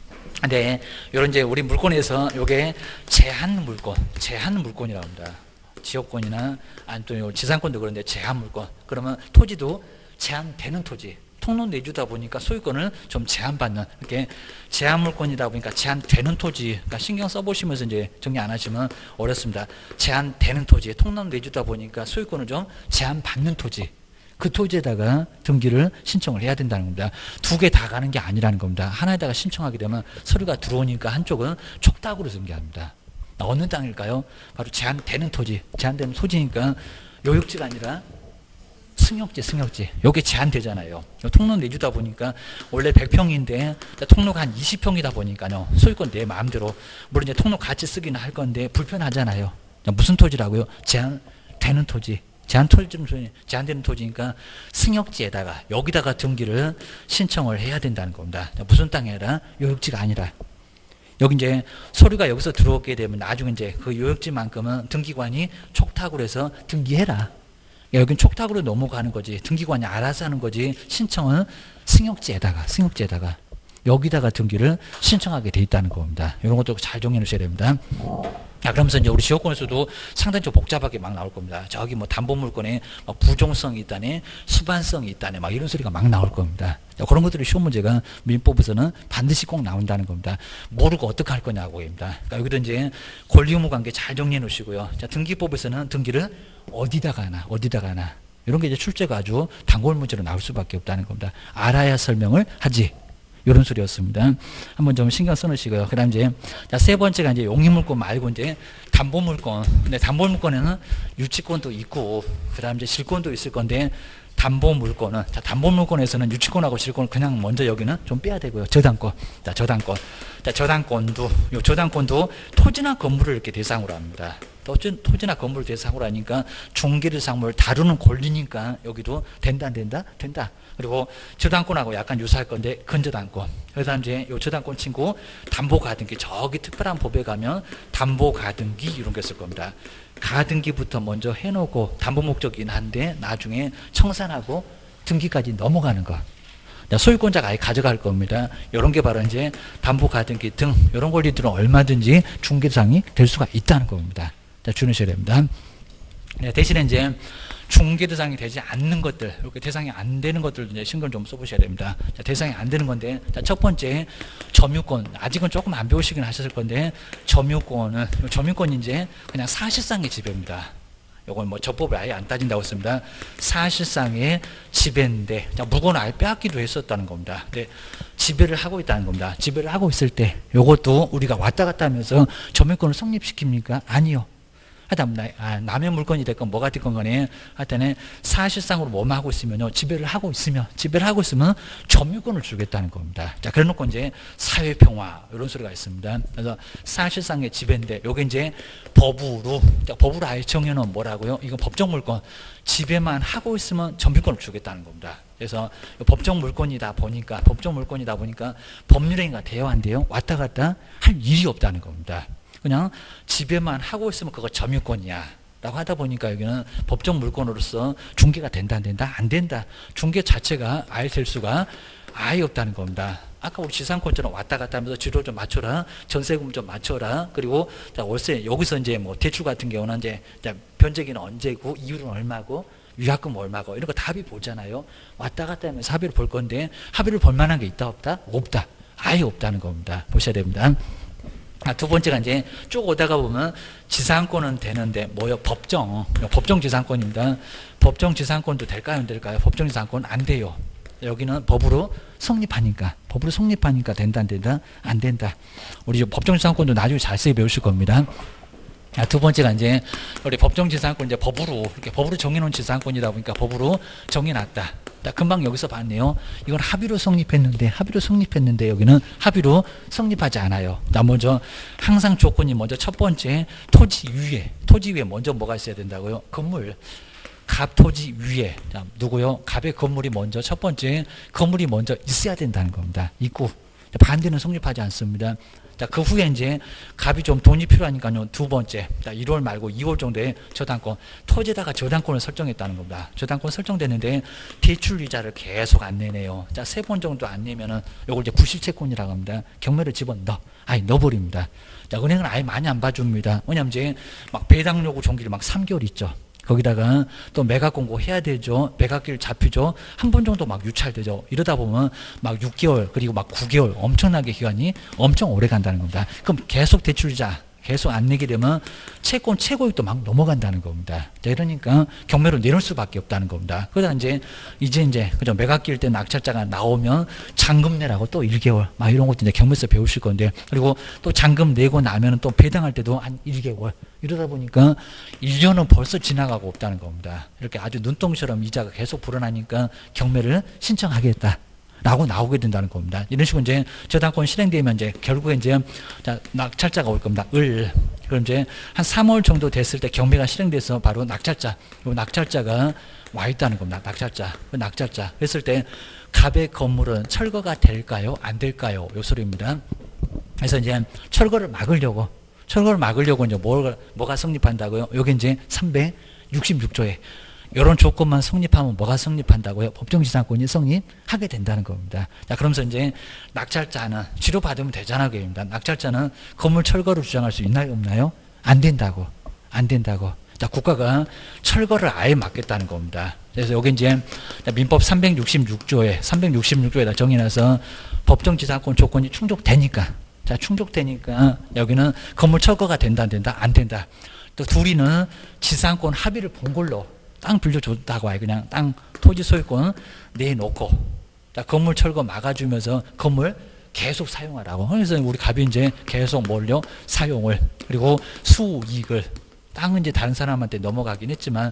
네, 요런 이제 우리 물권에서 요게 제한 물권, 제한 물권이라고 합니다. 지역권이나, 아니 또 지상권도 그런데 제한 물권. 그러면 토지도 제한되는 토지. 통로 내주다 보니까 소유권을 좀 제한받는, 이렇게 제한물권이다 보니까 제한되는 토지, 그러니까 신경 써보시면서 이제 정리 안 하시면 어렵습니다. 제한되는 토지, 통로 내주다 보니까 소유권을 좀 제한받는 토지, 그 토지에다가 등기를 신청을 해야 된다는 겁니다. 두 개 다 가는 게 아니라는 겁니다. 하나에다가 신청하게 되면 서류가 들어오니까 한쪽은 촉탁으로 등기합니다. 어느 땅일까요? 바로 제한되는 토지, 제한되는 토지니까 요역지가 아니라 승역지, 승역지. 여기 제한되잖아요. 통로 내주다 보니까 원래 백 평인데 통로가 한 이십 평이다 보니까요. 소유권 내 마음대로. 물론 이제 통로 같이 쓰기는 할 건데 불편하잖아요. 무슨 토지라고요? 제한되는 토지. 제한 토지, 제한되는 토지니까 승역지에다가 여기다가 등기를 신청을 해야 된다는 겁니다. 무슨 땅이 아니라 요역지가 아니라. 여기 이제 서류가 여기서 들어오게 되면 나중에 이제 그 요역지만큼은 등기관이 촉탁으로 해서 등기해라. 여긴 촉탁으로 넘어가는 거지. 등기관이 알아서 하는 거지. 신청은 승역지에다가, 승역지에다가 여기다가 등기를 신청하게 돼 있다는 겁니다. 이런 것도 잘 정리해 놓으셔야 됩니다. 자, 그러면서 이제 우리 지역권에서도 상당히 좀 복잡하게 막 나올 겁니다. 저기 뭐 담보물권에 막 부종성이 있다네, 수반성이 있다네, 막 이런 소리가 막 나올 겁니다. 자, 그런 것들이 시험 문제가 민법에서는 반드시 꼭 나온다는 겁니다. 모르고 어떻게 할 거냐고 합니다. 그러니까 여기도 이제 권리 의무 관계 잘 정리해 놓으시고요. 자, 등기법에서는 등기를 어디다가 하나, 어디다가 하나. 이런 게 이제 출제가 아주 단골 문제로 나올 수밖에 없다는 겁니다. 알아야 설명을 하지. 이런 소리였습니다. 한번 좀 신경 써놓으시고요. 그 다음 이제, 자, 세 번째가 이제 용의물권 말고 이제 담보물권. 근데 담보물권에는 유치권도 있고, 그 다음 이제 실권도 있을 건데, 담보 물권은, 자, 담보 물권에서는 유치권하고 실권을 그냥 먼저 여기는 좀 빼야 되고요. 저당권. 자, 저당권. 자, 저당권도, 요 저당권도 토지나 건물을 이렇게 대상으로 합니다. 토지, 토지나 건물을 대상으로 하니까 중개를 상물을 다루는 권리니까 여기도 된다, 안 된다? 된다. 그리고 저당권하고 약간 유사할 건데, 근저당권. 그래서 이제 요 저당권 친구 담보가등기, 저기 특별한 법에 가면 담보가등기 이런 게 있을 겁니다. 가등기부터 먼저 해놓고 담보 목적이긴 한데 나중에 청산하고 등기까지 넘어가는 거. 소유권자가 아예 가져갈 겁니다. 이런 게 바로 이제 담보 가등기 등 이런 권리들은 얼마든지 중개상이 될 수가 있다는 겁니다. 자, 주의하셔야 됩니다. 네, 대신에 이제 중개 대상이 되지 않는 것들, 이렇게 대상이 안 되는 것들 이제 신경 좀 써보셔야 됩니다. 자, 대상이 안 되는 건데, 자, 첫 번째 점유권. 아직은 조금 안 배우시긴 하셨을 건데, 점유권은 점유권 이제 그냥 사실상의 지배입니다. 요건 뭐 저법을 아예 안 따진다고 했습니다. 사실상의 지배인데, 자, 물건을 아예 빼앗기도 했었다는 겁니다. 근데 지배를 하고 있다는 겁니다. 지배를 하고 있을 때, 요것도 우리가 왔다 갔다 하면서 점유권을 성립시킵니까? 아니요. 하여튼 아, 남의 물건이 됐건 뭐가 됐건 간에 하여튼 사실상으로 뭐만 하고 있으면요, 지배를 하고 있으면 지배를 하고 있으면 점유권을 주겠다는 겁니다. 자, 그래놓고 이제 사회평화 이런 소리가 있습니다. 그래서 사실상의 지배인데 요게 이제 법으로, 자, 법으로 아예 정해놓은 뭐라고요? 이거 법정 물건 지배만 하고 있으면 점유권을 주겠다는 겁니다. 그래서 법정 물건이다 보니까 법정 물건이다 보니까 법률행위가 돼요, 안 돼요? 왔다 갔다 할 일이 없다는 겁니다. 그냥 지배만 하고 있으면 그거 점유권이야 라고 하다 보니까 여기는 법정 물건으로서 중개가 된다, 안 된다? 안 된다. 중개 자체가 아예 될 수가 아예 없다는 겁니다. 아까 우리 지상권처럼 왔다 갔다 하면서 지로 좀 맞춰라, 전세금 좀 맞춰라, 그리고 자, 월세 여기서 이제 뭐 대출 같은 경우는 이제 변제기는 언제고 이율은 얼마고 위약금 얼마고 이런 거 답이 보잖아요. 왔다 갔다 하면서 합의를 볼 건데 합의를 볼 만한 게 있다, 없다? 없다. 아예 없다는 겁니다. 보셔야 됩니다. 아, 두 번째가 이제 쭉 오다가 보면 지상권은 되는데 뭐요? 법정. 법정 지상권입니다. 법정 지상권도 될까요? 안 될까요? 법정 지상권 안 돼요. 여기는 법으로 성립하니까. 법으로 성립하니까 된다, 안 된다? 안 된다. 우리 법정 지상권도 나중에 자세히 배우실 겁니다. 아, 두 번째가 이제 우리 법정 지상권 이제 법으로 이렇게 법으로 정해놓은 지상권이다 보니까 법으로 정해놨다. 자, 금방 여기서 봤네요. 이건 합의로 성립했는데 합의로 성립했는데 여기는 합의로 성립하지 않아요. 자, 먼저 항상 조건이 먼저 첫 번째 토지 위에 토지 위에 먼저 뭐가 있어야 된다고요? 건물. 갑 토지 위에. 자, 누구요? 갑의 건물이 먼저 첫 번째 건물이 먼저 있어야 된다는 겁니다. 있고 반대는 성립하지 않습니다. 자, 그 후에 이제 갑이 좀 돈이 필요하니까요. 두 번째, 자, 일월 말고 이월 정도에 저당권, 토지에다가 저당권을 설정했다는 겁니다. 저당권 설정됐는데 대출 이자를 계속 안 내네요. 자, 세 번 정도 안 내면은 요걸 이제 부실채권이라고 합니다. 경매를 집어넣어, 아예 넣어버립니다. 자, 은행은 아예 많이 안 봐줍니다. 왜냐면 이제 막 배당 요구 종기를 막 삼 개월 있죠. 거기다가 또 매각 공고 해야 되죠. 매각일 잡히죠. 한 번 정도 막 유찰되죠. 이러다 보면 막 육 개월 그리고 막 구 개월 엄청나게 기간이 엄청 오래 간다는 겁니다. 그럼 계속 대출이자 계속 안 내게 되면 채권 최고액도 막 넘어간다는 겁니다. 자, 이러니까 경매로 내놓을 수밖에 없다는 겁니다. 그러다 이제 이제 이제 그죠, 매각기일 때 낙찰자가 나오면 잔금 내라고 또 일 개월 막 이런 것도 이제 경매에서 배우실 건데, 그리고 또 잔금 내고 나면은 또 배당할 때도 한 일 개월 이러다 보니까 일 년은 벌써 지나가고 없다는 겁니다. 이렇게 아주 눈덩이처럼 이자가 계속 불어나니까 경매를 신청하겠다 라고 나오게 된다는 겁니다. 이런 식으로 이제 저당권 실행되면 이제 결국에 이제 자, 낙찰자가 올 겁니다. 을. 그럼 이제 한 삼월 정도 됐을 때 경매가 실행돼서 바로 낙찰자, 요 낙찰자가 와 있다는 겁니다. 낙찰자, 그 낙찰자. 그랬을 때 갑의 건물은 철거가 될까요? 안 될까요? 요 소리입니다. 그래서 이제 철거를 막으려고, 철거를 막으려고 이제 뭘, 뭐가 성립한다고요? 요게 이제 삼백육십육 조에 이런 조건만 성립하면 뭐가 성립한다고요? 법정지상권이 성립하게 된다는 겁니다. 자, 그러면서 이제 낙찰자는 치료받으면 되잖아요. 그입니다. 낙찰자는 건물 철거를 주장할 수 있나요? 없나요? 안 된다고. 안 된다고. 자, 국가가 철거를 아예 막겠다는 겁니다. 그래서 여기 이제 민법 삼백육십육 조에, 삼백육십육 조에다 정해놔서 법정지상권 조건이 충족되니까, 자, 충족되니까 여기는 건물 철거가 된다, 안 된다? 안 된다. 또 둘이는 지상권 합의를 본 걸로 땅 빌려줬다고 아예 그냥 땅 토지 소유권 내놓고, 자, 건물 철거 막아주면서 건물 계속 사용하라고. 그래서 우리 갑이 이제 계속 뭘요? 사용을, 그리고 수익을, 땅은 이제 다른 사람한테 넘어가긴 했지만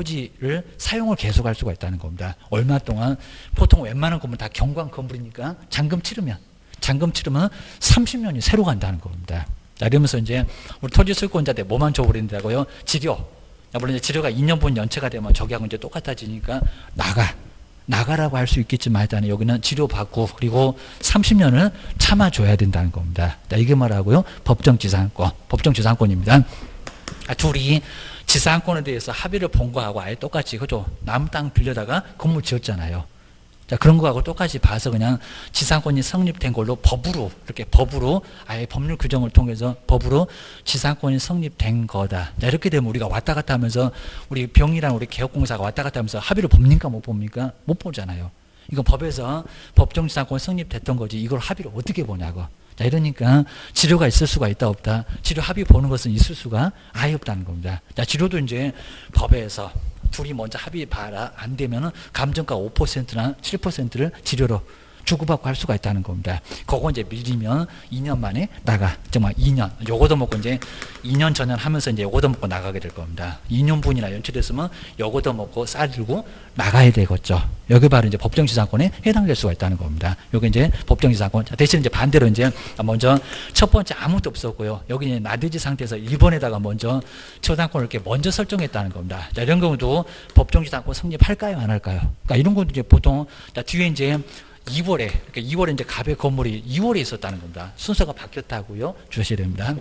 토지를 사용을 계속할 수가 있다는 겁니다. 얼마 동안 보통 웬만한 건물 다 경관 건물이니까 잔금 치르면 잔금 치르면 삼십 년이 새로 간다는 겁니다. 자, 이러면서 이제 우리 토지 소유권자들 뭐만 줘버린다고요? 지료. 물론 이제 지료가 이 년분 연체가 되면 저기하고 이제 똑같아지니까 나가. 나가라고 할 수 있겠지만 일단 여기는 지료받고 그리고 삼십 년을 참아줘야 된다는 겁니다. 자, 이게 뭐라고요? 법정지상권. 법정지상권입니다. 아, 둘이 지상권에 대해서 합의를 본 거하고 아예 똑같이, 그죠? 남 땅 빌려다가 건물 지었잖아요. 자, 그런 거하고 똑같이 봐서 그냥 지상권이 성립된 걸로 법으로, 이렇게 법으로, 아예 법률 규정을 통해서 법으로 지상권이 성립된 거다. 자, 이렇게 되면 우리가 왔다 갔다 하면서 우리 병이랑 우리 개업공사가 왔다 갔다 하면서 합의를 봅니까? 못 봅니까? 못 보잖아요. 이건 법에서 법정지상권이 성립됐던 거지 이걸 합의를 어떻게 보냐고. 자, 이러니까 지료가 있을 수가 있다 없다. 지료 합의 보는 것은 있을 수가 아예 없다는 겁니다. 자, 지료도 이제 법에서 둘이 먼저 합의 봐라. 안 되면은 감정가 오 퍼센트나 칠 퍼센트를 지료로 주고받고 할 수가 있다는 겁니다. 그거 이제 밀리면 이 년 만에 나가. 정말 이 년. 요거도 먹고 이제 이 년 전년 하면서 이제 요거도 먹고 나가게 될 겁니다. 이 년분이나 연체됐으면 요거도 먹고 쌀 들고 나가야 되겠죠. 여기 바로 이제 법정지상권에 해당될 수가 있다는 겁니다. 요게 이제 법정지상권. 자, 대신 이제 반대로 이제 먼저 첫 번째 아무것도 없었고요. 여기 이제 나대지 상태에서 일 번에다가 먼저 저당권을 이렇게 먼저 설정했다는 겁니다. 자, 이런 경우도 법정지상권 성립할까요? 안 할까요? 그러니까 이런 것도 이제 보통 자, 뒤에 이제 이월에, 그러니까 이월에 이제 갑의 건물이 이월에 있었다는 겁니다. 순서가 바뀌었다고요. 주셔야 됩니다.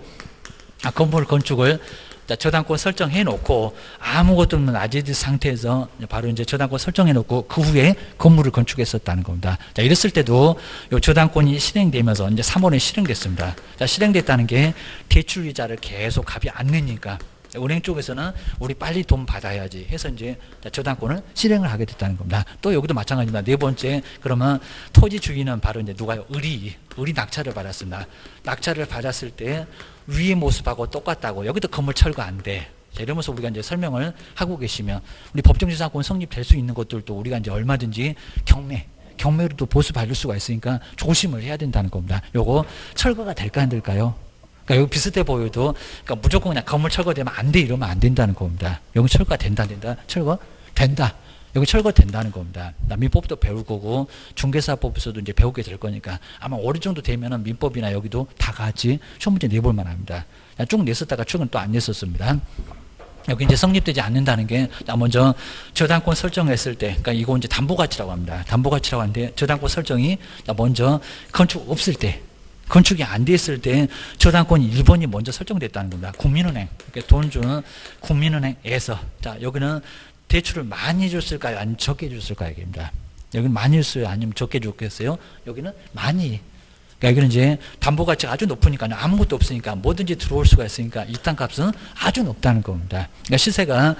아, 건물 건축을 자, 저당권 설정해 놓고 아무것도 없는 아재지 상태에서 바로 이제 저당권 설정해 놓고 그 후에 건물을 건축했었다는 겁니다. 자, 이랬을 때도 요 저당권이 실행되면서 이제 삼월에 실행됐습니다. 자, 실행됐다는 게 대출 이자를 계속 갑이 안 내니까 은행 쪽에서는 우리 빨리 돈 받아야지 해서 이제 저당권을 실행을 하게 됐다는 겁니다. 또 여기도 마찬가지입니다. 네 번째, 그러면 토지 주인은 바로 이제 누가요? 을이, 을이 낙찰을 받았습니다. 낙찰을 받았을 때 위의 모습하고 똑같다고. 여기도 건물 철거 안 돼. 자, 이러면서 우리가 이제 설명을 하고 계시면 우리 법정지상권 성립될 수 있는 것들도 우리가 이제 얼마든지 경매, 경매로도 보수 받을 수가 있으니까 조심을 해야 된다는 겁니다. 요거 철거가 될까 안 될까요? 그러니까 여기 비슷해 보여도 그러니까 무조건 그냥 건물 철거되면 안 돼 이러면 안 된다는 겁니다. 여기 철거가 된다 된다 철거 된다. 여기 철거 된다는 겁니다. 민법도 배울 거고 중개사법에서도 이제 배우게 될 거니까 아마 어느 정도 되면은 민법이나 여기도 다 같이 시험 문제 내볼 만합니다. 쭉 냈었다가 최근 또 안 냈었습니다. 여기 이제 성립되지 않는다는 게 먼저 저당권 설정했을 때, 그러니까 이거 이제 담보가치라고 합니다. 담보가치라고 하는데 저당권 설정이 먼저 건축 없을 때. 건축이 안 됐을 때 저당권이 일 번이 먼저 설정됐다는 겁니다. 국민은행, 그러니까 돈 주는 국민은행에서. 자, 여기는 대출을 많이 줬을까요? 아니면 적게 줬을까요? 입니다. 여기는 많이 줬어요? 아니면 적게 줬겠어요? 여기는 많이. 그러니까 여기는 이제 담보가치가 아주 높으니까 아무것도 없으니까 뭐든지 들어올 수가 있으니까 이 땅값은 아주 높다는 겁니다. 그러니까 시세가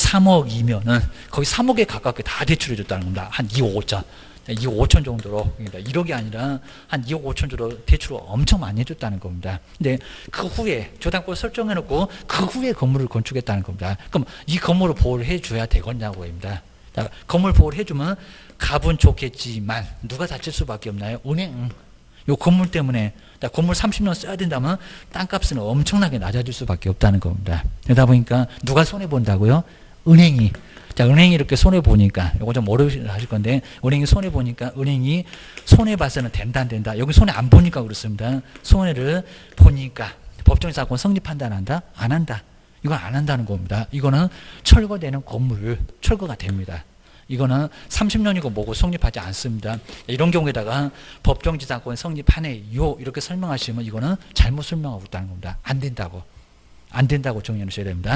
삼억이면은 거의 삼억에 가깝게 다 대출해 줬다는 겁니다. 한 이억 오천. 이억 오천 정도로, 그러니까 일억이 아니라 한 이억 오천 정도로 대출을 엄청 많이 해줬다는 겁니다. 근데 그 후에 저당권 설정해놓고 그 후에 건물을 건축했다는 겁니다. 그럼 이 건물을 보호를 해줘야 되겠냐고 합니다. 자, 건물 보호를 해주면 값은 좋겠지만 누가 다칠 수밖에 없나요? 은행. 요 건물 때문에 건물 삼십 년 써야 된다면 땅값은 엄청나게 낮아질 수밖에 없다는 겁니다. 그러다 보니까 누가 손해본다고요? 은행이. 자, 은행이 이렇게 손해보니까, 요거 좀 어려우실 건데, 은행이 손해보니까, 은행이 손해봐서는 된다, 안 된다. 여기 손해 안 보니까 그렇습니다. 손해를 보니까, 법정지상권 성립한다, 안 한다? 안 한다. 이건 안 한다는 겁니다. 이거는 철거되는 건물, 철거가 됩니다. 이거는 삼십 년이고 뭐고 성립하지 않습니다. 이런 경우에다가 법정지상권 성립하네요. 이렇게 설명하시면 이거는 잘못 설명하고 있다는 겁니다. 안 된다고. 안 된다고 정리해 주셔야 됩니다.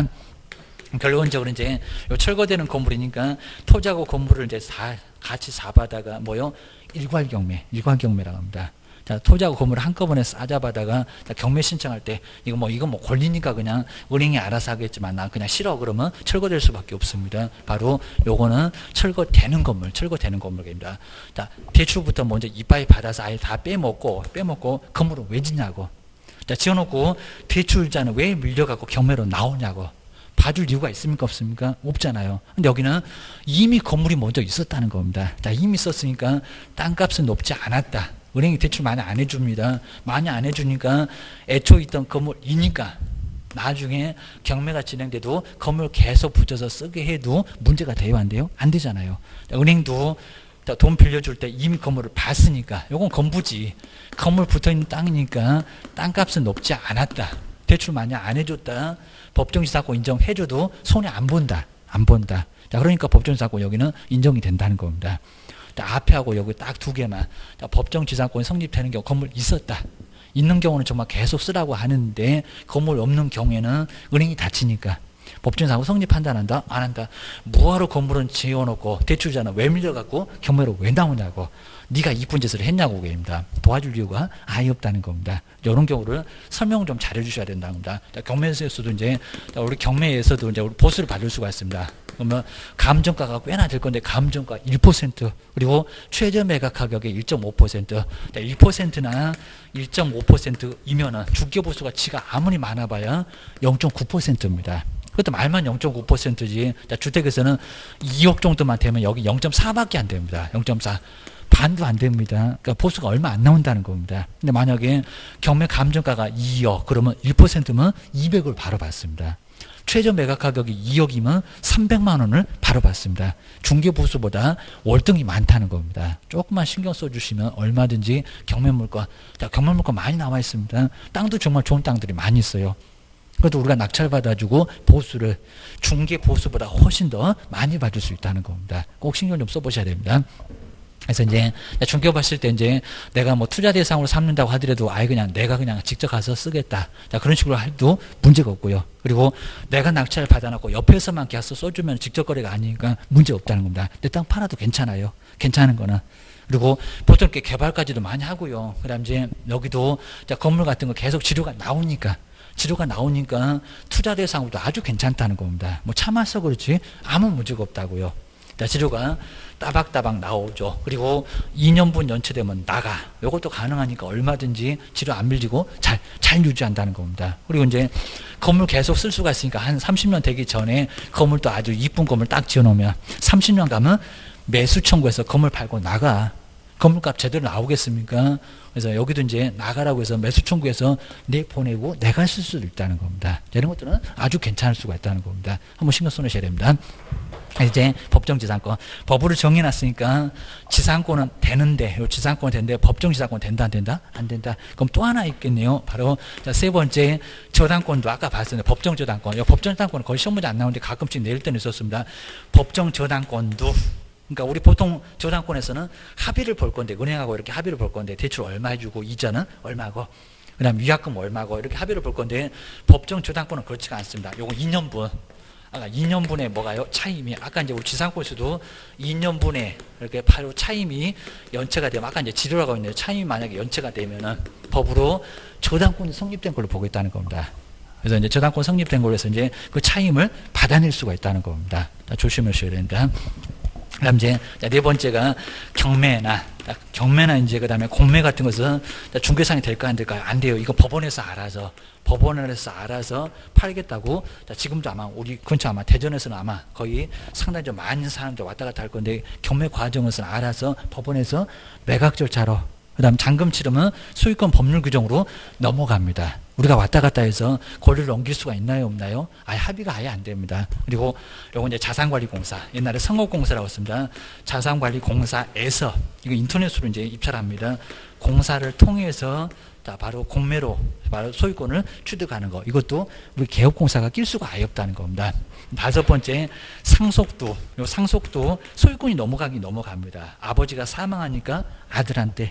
결론적으로 이제 요 철거되는 건물이니까 토지하고 건물을 이제 다 같이 잡아다가 뭐요? 일괄경매, 일괄경매라고 합니다. 자, 토지하고 건물을 한꺼번에 싸잡아다가 경매 신청할 때 이거 뭐 이거 뭐 권리니까 그냥 은행이 알아서 하겠지만 나 그냥 싫어 그러면 철거될 수밖에 없습니다. 바로 요거는 철거되는 건물, 철거되는 건물입니다. 자, 대출부터 먼저 이빠이 받아서 아예 다 빼먹고 빼먹고 건물을 왜 짓냐고. 자, 지어놓고 대출자는 왜 밀려갖고 경매로 나오냐고. 봐줄 이유가 있습니까? 없습니까? 없잖아요. 근데 여기는 이미 건물이 먼저 있었다는 겁니다. 자, 이미 있었으니까 땅값은 높지 않았다. 은행이 대출 많이 안 해줍니다. 많이 안 해주니까 애초에 있던 건물이니까 나중에 경매가 진행돼도 건물 계속 붙여서 쓰게 해도 문제가 돼요, 안 돼요? 안 되잖아요. 은행도 돈 빌려줄 때 이미 건물을 봤으니까 요건 건부지. 건물 붙어있는 땅이니까 땅값은 높지 않았다. 대출 만약 안 해줬다. 법정지사고 인정해줘도 손해 안 본다. 안 본다. 자, 그러니까 법정지사고 여기는 인정이 된다는 겁니다. 자, 앞에 하고 여기 딱 두 개만. 자, 법정지사권이 성립되는 경우 건물 있었다. 있는 경우는 정말 계속 쓰라고 하는데 건물 없는 경우에는 은행이 닫히니까 법정지사고 성립한다 안 한다? 안 한다. 뭐하러 건물은 지어놓고 대출자는 왜 밀려갖고 경매로 왜 나오냐고. 네가 이쁜 짓을 했냐고 그입니다. 도와줄 이유가 아예 없다는 겁니다. 이런 경우를 설명 좀 잘해주셔야 된다는 겁니다. 경매에서도 이제 우리 경매에서도 이제 우리 보수를 받을 수가 있습니다. 그러면 감정가가 꽤나 될 건데 감정가 일 퍼센트 그리고 최저 매각 가격의 일 점 오 퍼센트 일 퍼센트나 일 점 오 퍼센트이면은 중개보수가 지가 아무리 많아봐야 영 점 구 퍼센트입니다. 그것도 말만 영 점 구 퍼센트지 주택에서는 이억 정도만 되면 여기 영 점 사밖에 안 됩니다. 영 점 사. 반도 안 됩니다. 그러니까 보수가 얼마 안 나온다는 겁니다. 근데 만약에 경매 감정가가 이억 그러면 일 퍼센트면 이백을 바로 받습니다. 최저 매각 가격이 이억이면 삼백만 원을 바로 받습니다. 중개보수보다 월등히 많다는 겁니다. 조금만 신경 써주시면 얼마든지 경매물가, 자, 경매물가 많이 나와 있습니다. 땅도 정말 좋은 땅들이 많이 있어요. 그래도 우리가 낙찰받아주고 보수를 중개보수보다 훨씬 더 많이 받을 수 있다는 겁니다. 꼭 신경 좀 써보셔야 됩니다. 그래서 이제 중개 봤을 때 이제 내가 뭐 투자 대상으로 삼는다고 하더라도 아예 그냥 내가 그냥 직접 가서 쓰겠다. 자, 그런 식으로 해도 문제가 없고요. 그리고 내가 낙찰을 받아놓고 옆에서만 계약서 써주면 직접 거래가 아니니까 문제 없다는 겁니다. 내 땅 팔아도 괜찮아요. 괜찮은 거는. 그리고 보통 이렇게 개발까지도 많이 하고요. 그 다음 이제 여기도 건물 같은 거 계속 지료가 나오니까 지료가 나오니까 투자 대상으로도 아주 괜찮다는 겁니다. 뭐 참아서 그렇지 아무 문제가 없다고요. 자, 지료가 따박따박 나오죠. 그리고 이 년분 연체되면 나가. 이것도 가능하니까 얼마든지 지료 안 밀리고 잘, 잘 유지한다는 겁니다. 그리고 이제 건물 계속 쓸 수가 있으니까 한 삼십 년 되기 전에 건물도 아주 이쁜 건물 딱 지어놓으면 삼십 년 가면 매수 청구해서 건물 팔고 나가. 건물값 제대로 나오겠습니까? 그래서 여기도 이제 나가라고 해서 매수 청구해서 내 보내고 내가 쓸 수도 있다는 겁니다. 이런 것들은 아주 괜찮을 수가 있다는 겁니다. 한번 신경 써놓으셔야 됩니다. 이제 법정지상권. 법으로 정해놨으니까 지상권은 되는데, 요 지상권은 되는데 법정지상권 된다 안 된다? 안 된다. 그럼 또 하나 있겠네요. 바로 세 번째 저당권도 아까 봤었는데 법정저당권. 요 법정저당권은 거의 시험 문제 안 나오는데 가끔씩 내릴 때는 있었습니다. 법정저당권도 그러니까 우리 보통 저당권에서는 합의를 볼 건데 은행하고 이렇게 합의를 볼 건데 대출 얼마 해주고 이자는 얼마고 그 다음 위약금 얼마고 이렇게 합의를 볼 건데 법정 저당권은 그렇지가 않습니다. 요거 이 년분 아까 이 년분에 뭐가요? 차임이 아까 이제 우리 지상권에서도 이 년분에 이렇게 바로 차임이 연체가 되면 아까 이제 지료라고 했는데 차임이 만약에 연체가 되면은 법으로 저당권이 성립된 걸로 보겠다는 겁니다. 그래서 이제 저당권 성립된 걸로 해서 이제 그 차임을 받아낼 수가 있다는 겁니다. 조심하셔야 됩니다. 그다음 이제 네 번째가 경매나 경매나 이제 그다음에 공매 같은 것은 중개상이 될까 안 될까요? 안 돼요. 이거 법원에서 알아서 법원에서 알아서 팔겠다고. 지금도 아마 우리 근처 아마 대전에서는 아마 거의 상당히 좀 많은 사람들 왔다 갔다 할 건데 경매 과정은 알아서 법원에서 매각 절차로 그다음 잔금 치르면 소유권 법률 규정으로 넘어갑니다. 우리가 왔다 갔다 해서 권리를 넘길 수가 있나요, 없나요? 아예 합의가 아예 안 됩니다. 그리고 요거 이제 자산관리공사, 옛날에 성업공사라고 했습니다. 자산관리공사에서 이거 인터넷으로 이제 입찰을 합니다. 공사를 통해서 자, 바로 공매로 바로 소유권을 취득하는 거. 이것도 우리 개업공사가 낄 수가 아예 없다는 겁니다. 다섯 번째 상속도. 요 상속도 소유권이 넘어가긴 넘어갑니다. 아버지가 사망하니까 아들한테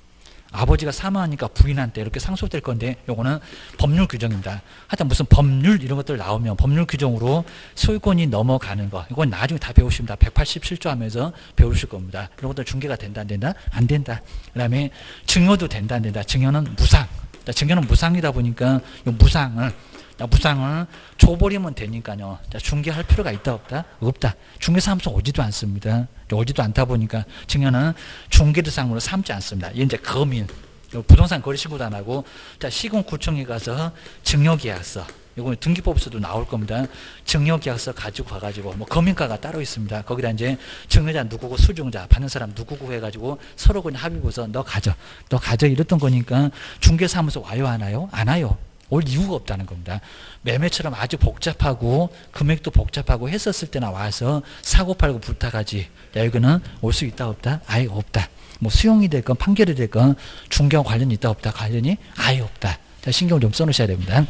아버지가 사망하니까 부인한테 이렇게 상속될 건데 요거는 법률 규정입니다. 하여튼 무슨 법률 이런 것들 나오면 법률 규정으로 소유권이 넘어가는 거 이건 나중에 다 배우십니다. 백팔십칠 조 하면서 배우실 겁니다. 이런 것들 중개가 된다 안 된다? 안 된다. 그 다음에 증여도 된다 안 된다? 증여는 무상. 증여는 무상이다 보니까 요 무상을 무상을 줘버리면 되니까요. 중개할 필요가 있다 없다? 없다. 중개사무소 오지도 않습니다. 오지도 않다 보니까 증여는 중개대상으로 삼지 않습니다. 이게 이제 거민, 부동산 거래신고도 안 하고 시군구청에 가서 증여계약서, 이거 등기법에서도 나올 겁니다. 증여계약서 가지고 가가지고 뭐 거민과가 따로 있습니다. 거기다 이제 증여자 누구고 수증자 받는 사람 누구고 해가지고 서로 그냥 합의 보서 너 가져, 너 가져 이랬던 거니까 중개사무소 와요 안 와요? 안 와요. 올 이유가 없다는 겁니다. 매매처럼 아주 복잡하고 금액도 복잡하고 했었을 때나 와서 사고 팔고 부탁하지. 자, 여기는 올 수 있다 없다? 아예 없다. 뭐 수용이 됐건 판결이 됐건 중개와 관련이 있다 없다? 관련이 아예 없다. 자, 신경을 좀 써놓으셔야 됩니다.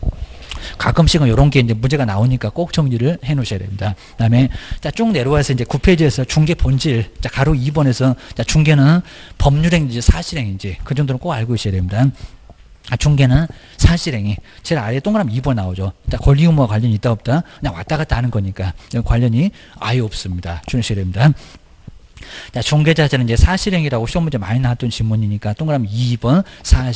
가끔씩은 이런 게 이제 문제가 나오니까 꼭 정리를 해 놓으셔야 됩니다. 그 다음에 자, 쭉 내려와서 이제 구 페이지에서 중개 본질, 자, 가로 이 번에서 자, 중개는 법률행위인지 사실행위인지 그 정도는 꼭 알고 있어야 됩니다. 아, 중개는 사실행위. 제일 아래 동그라미 이 번 나오죠. 자, 권리 의무와 관련이 있다 없다? 그냥 왔다 갔다 하는 거니까 관련이 아예 없습니다. 주셔야 됩니다. 자, 중개자재는 이제 사실행위라고 시험 문제 많이 나왔던 질문이니까 동그라미 이 번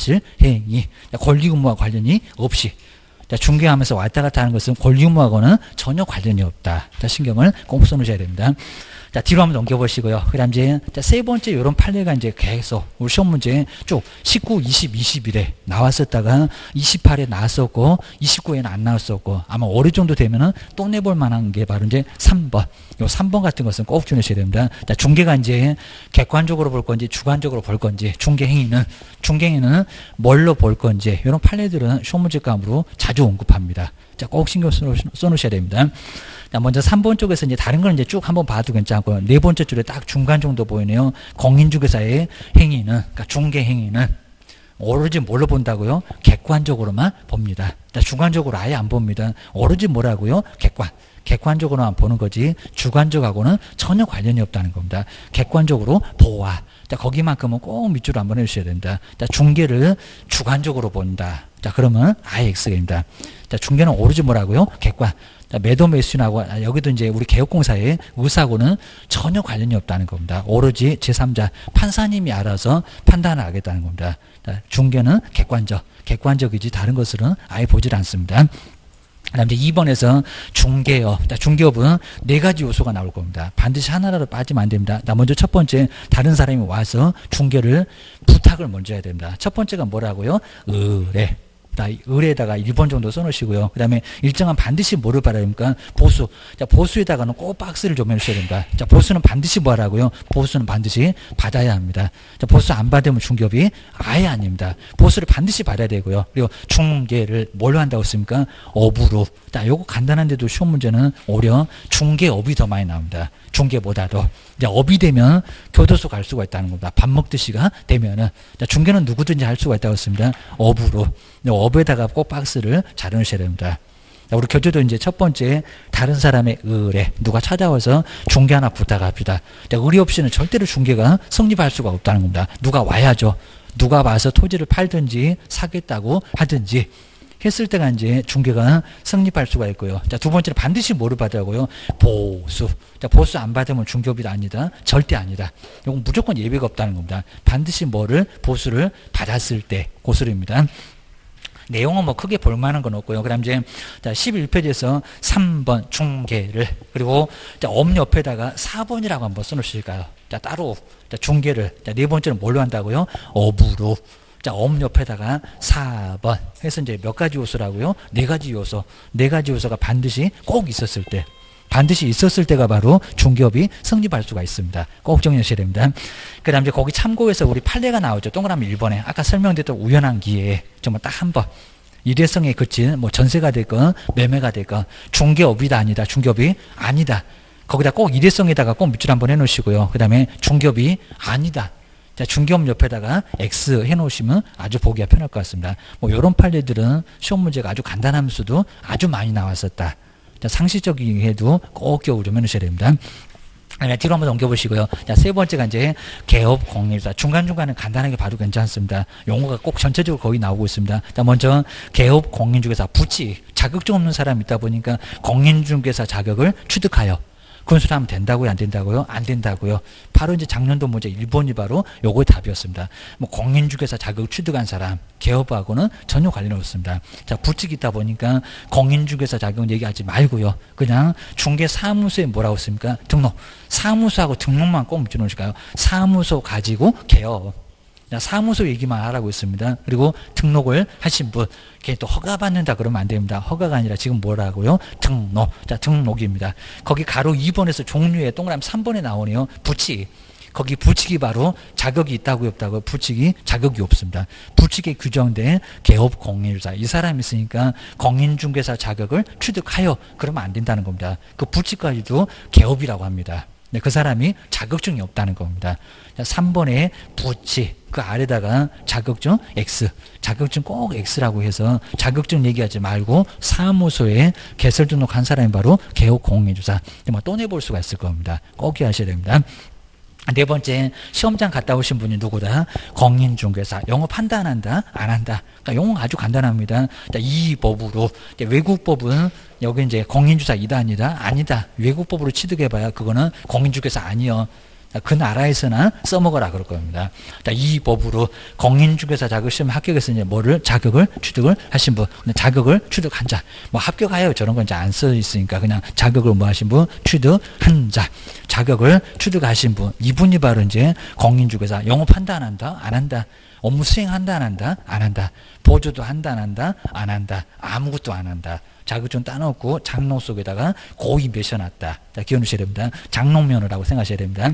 사실행위. 자, 권리 의무와 관련이 없이. 자, 중개하면서 왔다 갔다 하는 것은 권리 의무하고는 전혀 관련이 없다. 자, 신경을 꼭 써놓으셔야 됩니다. 자, 뒤로 한번 넘겨보시고요. 그 다음 이제, 자, 세 번째 요런 판례가 이제 계속, 우리 시험 문제 쭉 십구, 이십, 이십일에 나왔었다가 이십팔에 나왔었고, 이십구에는 안 나왔었고, 아마 어느 정도 되면은 또 내볼 만한 게 바로 이제 삼 번. 요 삼 번 같은 것은 꼭 주셔야 됩니다. 자, 중개가 이제 객관적으로 볼 건지, 주관적으로 볼 건지, 중개 행위는, 중개 행위는 뭘로 볼 건지, 이런 판례들은 시험 문제감으로 자주 언급합니다. 자, 꼭 신경 써놓으셔야 됩니다. 자, 먼저 삼 번 쪽에서 이제 다른 건 이제 쭉 한번 봐도 괜찮고요. 네 번째 줄에 딱 중간 정도 보이네요. 공인중개사의 행위는, 그러니까 중개 행위는 오로지 뭘로 본다고요? 객관적으로만 봅니다. 자, 주관적으로 아예 안 봅니다. 오로지 뭐라고요? 객관. 객관적으로만 보는 거지 주관적하고는 전혀 관련이 없다는 겁니다. 객관적으로 보아. 자, 거기만큼은 꼭 밑줄을 한번 해주셔야 된다. 자, 중개를 주관적으로 본다. 자, 그러면 아예 X입니다. 자, 중개는 오로지 뭐라고요? 객관. 자, 매도 매수인하고 여기도 이제 우리 개업공사의 의사하고는 전혀 관련이 없다는 겁니다. 오로지 제삼자 판사님이 알아서 판단을 하겠다는 겁니다. 자, 중개는 객관적, 객관적이지 다른 것들은 아예 보질 않습니다. 그 다음 이제 이 번에서 중개업. 자, 중개업은 네 가지 요소가 나올 겁니다. 반드시 하나라도 빠지면 안 됩니다. 자, 먼저 첫 번째, 다른 사람이 와서 중개를 부탁을 먼저 해야 됩니다. 첫 번째가 뭐라고요? 의뢰. 의뢰에다가 일 번 정도 써놓으시고요. 그 다음에 일정한 반드시 뭐를 받아야 됩니까? 보수. 자, 보수에다가는 꼭 박스를 좀 해주셔야 됩니다. 자, 보수는 반드시 뭐 하라고요? 보수는 반드시 받아야 합니다. 자, 보수 안 받으면 중개업이 아예 아닙니다. 보수를 반드시 받아야 되고요. 그리고 중개를 뭘로 한다고 했습니까? 업으로. 자, 요거 간단한데도 시험 문제는 오히려 중개업이 더 많이 나옵니다. 중개보다도. 이제 업이 되면 교도소 갈 수가 있다는 겁니다. 밥 먹듯이가 되면은. 자, 중개는 누구든지 할 수가 있다고 했습니다. 업으로. 업에다가 꼭 박스를 잘 넣으셔야 됩니다. 자, 우리 교재도 이제 첫 번째, 다른 사람의 의뢰. 누가 찾아와서 중개 하나 부탁합니다. 자, 의뢰 없이는 절대로 중개가 성립할 수가 없다는 겁니다. 누가 와야죠. 누가 와서 토지를 팔든지 사겠다고 하든지 했을 때가 이제 중개가 성립할 수가 있고요. 자, 두 번째는 반드시 뭐를 받아고요? 보수. 자, 보수 안 받으면 중개업이 아니다. 절대 아니다. 이건 무조건 예외가 없다는 겁니다. 반드시 뭐를 보수를 받았을 때 고수입니다. 내용은 뭐 크게 볼 만한 건 없고요. 그 다음 이제, 자, 십일 페이지에서 삼 번 중개를, 그리고, 자, 업 옆에다가 사 번이라고 한번 써놓으실까요? 자, 따로, 자, 중개를, 자, 네 번째는 뭘로 한다고요? 업으로. 자, 업 옆에다가 사 번 해서 이제 몇 가지 요소라고요? 네 가지 요소. 네 가지 요소가 반드시 꼭 있었을 때. 반드시 있었을 때가 바로 중개업이 성립할 수가 있습니다. 꼭 정리하셔야 됩니다. 그 다음 이제 거기 참고해서 우리 판례가 나오죠. 동그라미 일 번에. 아까 설명드렸던 우연한 기회에 정말 딱 한 번. 일회성에 그친 뭐 전세가 됐건 매매가 됐건 중개업이다 아니다. 중개업이 아니다. 거기다 꼭 일회성에다가 꼭 밑줄 한번 해놓으시고요. 그 다음에 중개업이 아니다. 자, 중개업 옆에다가 X 해놓으시면 아주 보기가 편할 것 같습니다. 뭐 이런 판례들은 시험 문제가 아주 간단하면서도 아주 많이 나왔었다. 자, 상식적인 해도 꼭 기억을 좀 해놓으셔야 됩니다. 뒤로 한번 넘겨보시고요. 자, 세 번째가 이제 개업 공인중개사. 중간중간은 간단하게 봐도 괜찮습니다. 용어가 꼭 전체적으로 거의 나오고 있습니다. 자, 먼저 개업 공인중개사 부치. 자격증 없는 사람이 있다 보니까 공인중개사 자격을 취득하여 군수하면 된다고요? 안 된다고요? 안 된다고요? 바로 이제 작년도 문제 일 번이 바로 요거의 답이었습니다. 뭐 공인중개사 자격을 취득한 사람, 개업하고는 전혀 관련이 없습니다. 자, 부칙이 있다 보니까 공인중개사 자격은 얘기하지 말고요. 그냥 중개사무소에 뭐라고 했습니까? 등록. 사무소하고 등록만 꼭 붙여놓으실까요? 사무소 가지고 개업. 자, 사무소 얘기만 하라고 했습니다. 그리고 등록을 하신 분, 걔 또 허가 받는다 그러면 안 됩니다. 허가가 아니라 지금 뭐라고요? 등록. 자, 등록입니다. 거기 가로 이 번에서 종류에 동그라미 삼 번에 나오네요. 부치. 거기 부칙이 바로 자격이 있다고 없다고? 부칙이 자격이 없습니다. 부칙에 규정된 개업 공인주사. 이 사람이 있으니까 공인중개사 자격을 취득하여 그러면 안 된다는 겁니다. 그 부칙까지도 개업이라고 합니다. 네, 그 사람이 자격증이 없다는 겁니다. 삼 번에 부칙, 그 아래다가 자격증 X, 자격증 꼭 X라고 해서 자격증 얘기하지 말고 사무소에 개설 등록한 사람이 바로 개업 공인주사. 또 내볼 수가 있을 겁니다. 꼭 기억하셔야 됩니다. 네 번째, 시험장 갔다 오신 분이 누구다? 공인중개사. 영어 판단한다? 안 한다? 그러니까 용어가 아주 간단합니다. 이 법으로, 외국법은 여기 이제 공인주사 이다 아니다? 아니다. 외국법으로 취득해봐야 그거는 공인중개사 아니요. 그 나라에서나 써먹어라 그럴 겁니다. 이 법으로 공인중개사 자격시험 합격해서 이제 뭐를 자격을 취득을 하신 분, 자격을 취득한 자, 뭐 합격하여 저런 건 이제 안 써 있으니까 그냥 자격을 뭐 하신 분, 취득한 자, 자격을 취득하신 분, 이분이 바로 이제 공인중개사. 영업 판단한다, 안 한다. 업무 수행한다, 안 한다, 안 한다. 보조도 한다, 안 한다, 안 한다. 아무것도 안 한다. 자격증 따놓고 장롱 속에다가 고이 매셔놨다. 기억하셔야 됩니다. 장롱면허라고 생각하셔야 됩니다.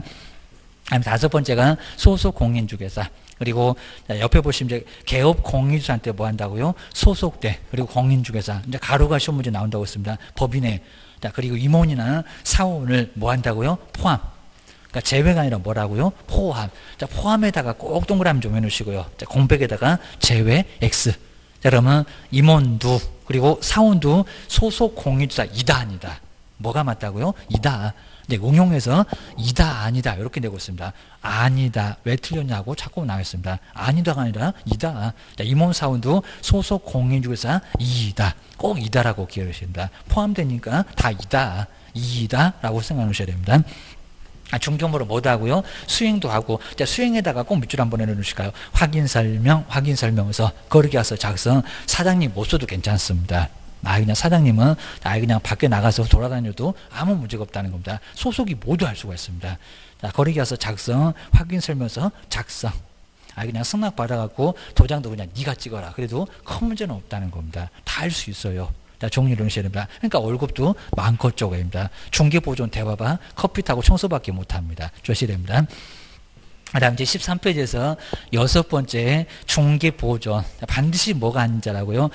다섯 번째가 소속 공인중개사. 그리고 옆에 보시면 이제 개업 공인주사한테 뭐 한다고요? 소속대. 그리고 공인중개사. 이제 가로가 시험 문제 나온다고 했습니다. 법인에. 자, 그리고 임원이나 사원을 뭐 한다고요? 포함. 그러니까 제외가 아니라 뭐라고요? 포함. 자, 포함에다가 꼭 동그라미 좀 해놓으시고요. 자, 공백에다가 제외 X. 자, 그러면 임원도 그리고 사원도 소속 공인주사 이다 아니다. 뭐가 맞다고요? 이다. 네, 응용해서 이다 아니다 이렇게 내고 있습니다. 아니다. 왜 틀렸냐고 자꾸 나와있습니다. 아니다가 아니라 이다. 자, 임원 사원도 소속 공인중개사 이다. 꼭 이다라고 기억하십니다. 포함되니까 다 이다. 이다라고 생각해 놓으셔야 됩니다. 아, 중점으로 뭐도 하고요? 수행도 하고. 자, 수행에다가 꼭 밑줄 한번 해놓으실까요? 확인 설명, 확인 설명서, 거르기 와서 작성. 사장님 못 써도 괜찮습니다. 아, 그냥 사장님은 아, 그냥 밖에 나가서 돌아다녀도 아무 문제가 없다는 겁니다. 소속이 모두 할 수가 있습니다. 자, 거르기 와서 작성, 확인 설명서, 작성. 아, 그냥 승낙 받아갖고 도장도 그냥 네가 찍어라. 그래도 큰 문제는 없다는 겁니다. 다 할 수 있어요. 자, 종류를 하셔야 됩니다. 그러니까 월급도 많고 쪼개입니다. 중개보존 대봐봐 커피 타고 청소밖에 못합니다. 조심해야 됩니다. 그 다음 이제 십삼 페이지에서 여섯 번째 중개보존. 반드시 뭐가 아닌 자라고요?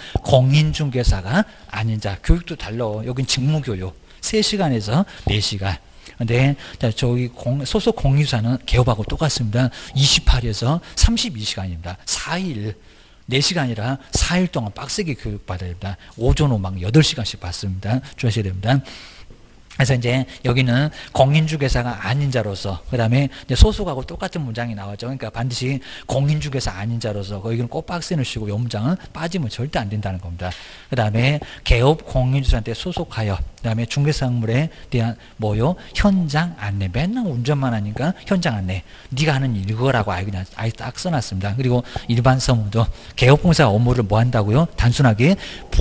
공인중개사가 아닌 자. 교육도 달라. 여긴 직무교육. 세 시간에서 네 시간. 근데 저기 공, 소속 공인주사는 개업하고 똑같습니다. 이십팔 에서 삼십이 시간입니다. 사 일. 네 시간이라 사 일 동안 빡세게 교육받아야 됩니다. 오전 오막 여덟 시간씩 받습니다. 주셔야 됩니다. 그래서 이제 여기는 공인중개사가 아닌 자로서, 그 다음에 소속하고 똑같은 문장이 나왔죠. 그러니까 반드시 공인중개사 아닌 자로서, 여기는 꼭 박스에 넣으시고, 이 문장은 빠지면 절대 안 된다는 겁니다. 그 다음에 개업 공인중개사한테 소속하여, 그 다음에 중개사물에 대한 뭐요? 현장 안내. 맨날 운전만 하니까 현장 안내. 네가 하는 일 이거라고 아예 그냥 아예 딱 써놨습니다. 그리고 일반 서무도 개업공사 업무를 뭐 한다고요? 단순하게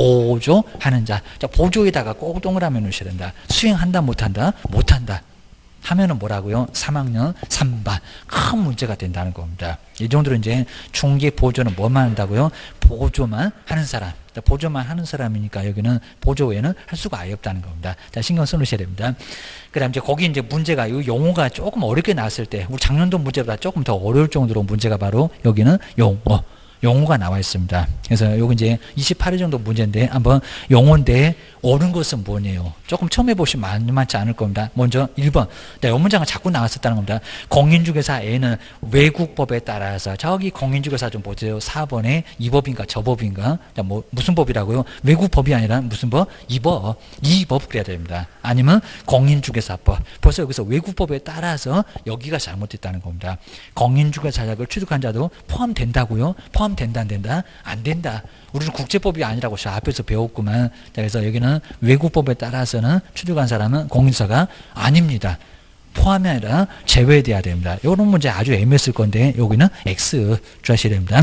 보조하는 자. 자, 보조에다가 꼭 동그라미 넣으셔야 된다. 수행한다 못한다? 못한다. 하면은 뭐라고요? 삼 학년 삼 반. 큰 문제가 된다는 겁니다. 이 정도로 이제 중개 보조는 뭐만 한다고요? 보조만 하는 사람. 보조만 하는 사람이니까 여기는 보조 외에는 할 수가 아예 없다는 겁니다. 자, 신경 써 놓으셔야 됩니다. 그 다음 이제 거기 이제 문제가, 이 용어가 조금 어렵게 나왔을 때, 우리 작년도 문제보다 조금 더 어려울 정도로 문제가 바로 여기는 용어. 용어가 나와 있습니다. 그래서 여기 이제 이십팔 회 정도 문제인데 한번 용어인데 옳은 것은 뭐냐요? 조금 처음 해보시면 많지 않을 겁니다. 먼저 일 번. 이 문장은 자꾸 나왔었다는 겁니다. 공인중개사에는 외국법에 따라서 저기 공인중개사 좀 보세요. 사 번에 이 법인가 저 법인가? 자, 뭐 무슨 법이라고요? 외국법이 아니라 무슨 법? 이 법. 이 법 그래야 됩니다. 아니면 공인중개사법. 벌써 여기서 외국법에 따라서 여기가 잘못됐다는 겁니다. 공인중개사 자격을 취득한 자도 포함된다고요? 포함된다 안 된다? 안 된다. 우리는 국제법이 아니라고 저 앞에서 배웠구만. 그래서 여기는 외국법에 따라서는 취득한 사람은 공인사가 아닙니다. 포함이 아니라 제외돼야 됩니다. 이런 문제 아주 애매했을 건데 여기는 X 주하셔야 됩니다.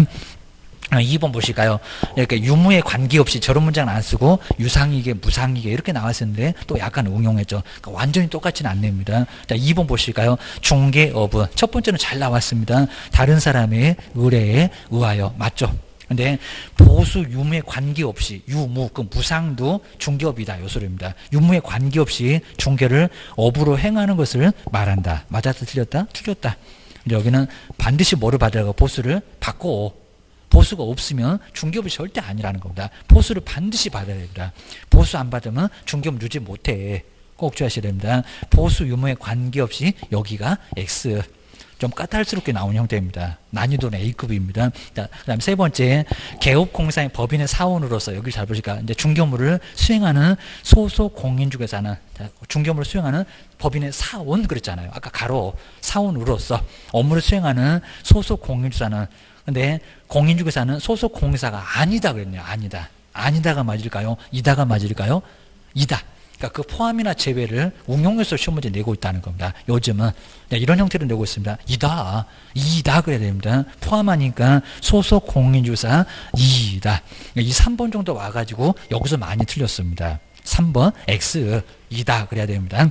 이 번 보실까요? 이렇게 유무에 관계없이 저런 문장은 안 쓰고 유상이게 무상이게 이렇게 나왔었는데 또 약간 응용했죠. 그러니까 완전히 똑같지는 않습니다. 자, 이 번 보실까요? 중개업은 첫 번째는 잘 나왔습니다. 다른 사람의 의뢰에 의하여. 맞죠? 근데 보수 유무에 관계없이 유무 그 무상도 중개업이다 요 소리입니다. 유무에 관계없이 중개를 업으로 행하는 것을 말한다. 맞았다 틀렸다? 틀렸다. 이제 여기는 반드시 뭐를 받으라고 보수를 받고 보수가 없으면 중개업이 절대 아니라는 겁니다. 보수를 반드시 받아야 됩니다. 보수 안 받으면 중개업 유지 못해. 꼭 주의하셔야 됩니다. 보수 유무에 관계없이 여기가 X. 좀 까탈스럽게 나온 형태입니다. 난이도는 A급입니다. 자, 그 다음 세 번째, 개업공사의 법인의 사원으로서, 여기 잘 보시니까, 이제 중개업무를 수행하는 소속 공인중개사는, 중개업무를 수행하는 법인의 사원, 그랬잖아요. 아까 가로, 사원으로서, 업무를 수행하는 소속 공인중개사는, 근데 공인중개사는 소속 공인사가 아니다 그랬네요. 아니다. 아니다가 맞을까요? 이다가 맞을까요? 이다. 그러니까 그 포함이나 제외를 응용해서 시험 문제 내고 있다는 겁니다. 요즘은 이런 형태로 내고 있습니다. 이다, 이다 그래야 됩니다. 포함하니까 소속 공인중개사 이다. 이 삼 번 정도 와가지고 여기서 많이 틀렸습니다. 삼 번 X 이다 그래야 됩니다.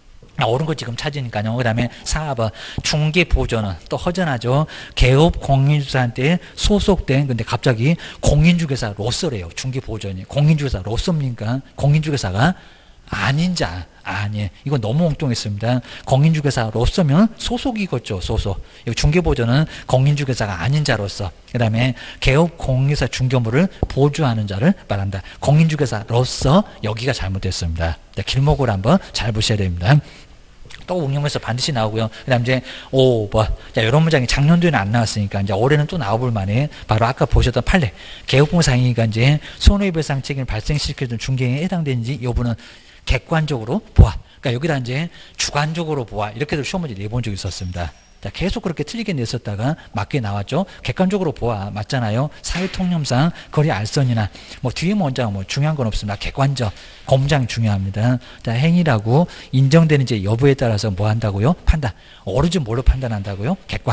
옳은 거 지금 찾으니까요. 그 다음에 사 번 중개보조는 또 허전하죠. 개업 공인중개사한테 소속된 근데 갑자기 공인중개사로서래요. 중개보조니 공인중개사로서입니까? 공인중개사가 아닌 자, 아니, 이건 너무 엉뚱했습니다. 공인중개사로서면 소속이겠죠, 소속. 중개보조는 공인중개사가 아닌 자로서, 그 다음에 개업 공인중개사 중개업무를 보조하는 자를 말한다. 공인중개사로서 여기가 잘못됐습니다. 길목을 한번 잘 보셔야 됩니다. 또 응용해서 반드시 나오고요. 그 다음 이제 오 번. 자, 이런 문장이 작년도에는 안 나왔으니까 이제 올해는 또 나와볼 만해. 바로 아까 보셨던 판례. 개업공사행위가 이제 손해배상 책임을 발생시키던 중개행위에 해당되는지 여부는 객관적으로 보아. 그러니까 여기다 이제 주관적으로 보아. 이렇게도 시험 문제 내본 적이 있었습니다. 자, 계속 그렇게 틀리게 냈었다가 맞게 나왔죠. 객관적으로 보아. 맞잖아요. 사회통념상 거리 알선이나 뭐 뒤에 문장 뭐 중요한 건 없습니다. 객관적. 검장 중요합니다. 자, 행위라고 인정되는지 여부에 따라서 뭐 한다고요? 판단. 오로지 뭘로 판단한다고요? 객관.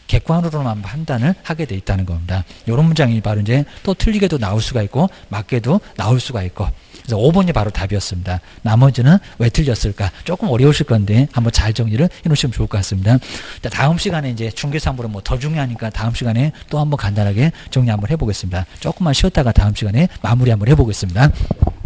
객관으로만 판단을 하게 돼 있다는 겁니다. 이런 문장이 바로 이제 또 틀리게도 나올 수가 있고 맞게도 나올 수가 있고. 그래서 오 번이 바로 답이었습니다. 나머지는 왜 틀렸을까? 조금 어려우실 건데 한번 잘 정리를 해놓으시면 좋을 것 같습니다. 자, 다음 시간에 이제 중개사물은 뭐 더 중요하니까 다음 시간에 또 한번 간단하게 정리 한번 해보겠습니다. 조금만 쉬었다가 다음 시간에 마무리 한번 해보겠습니다.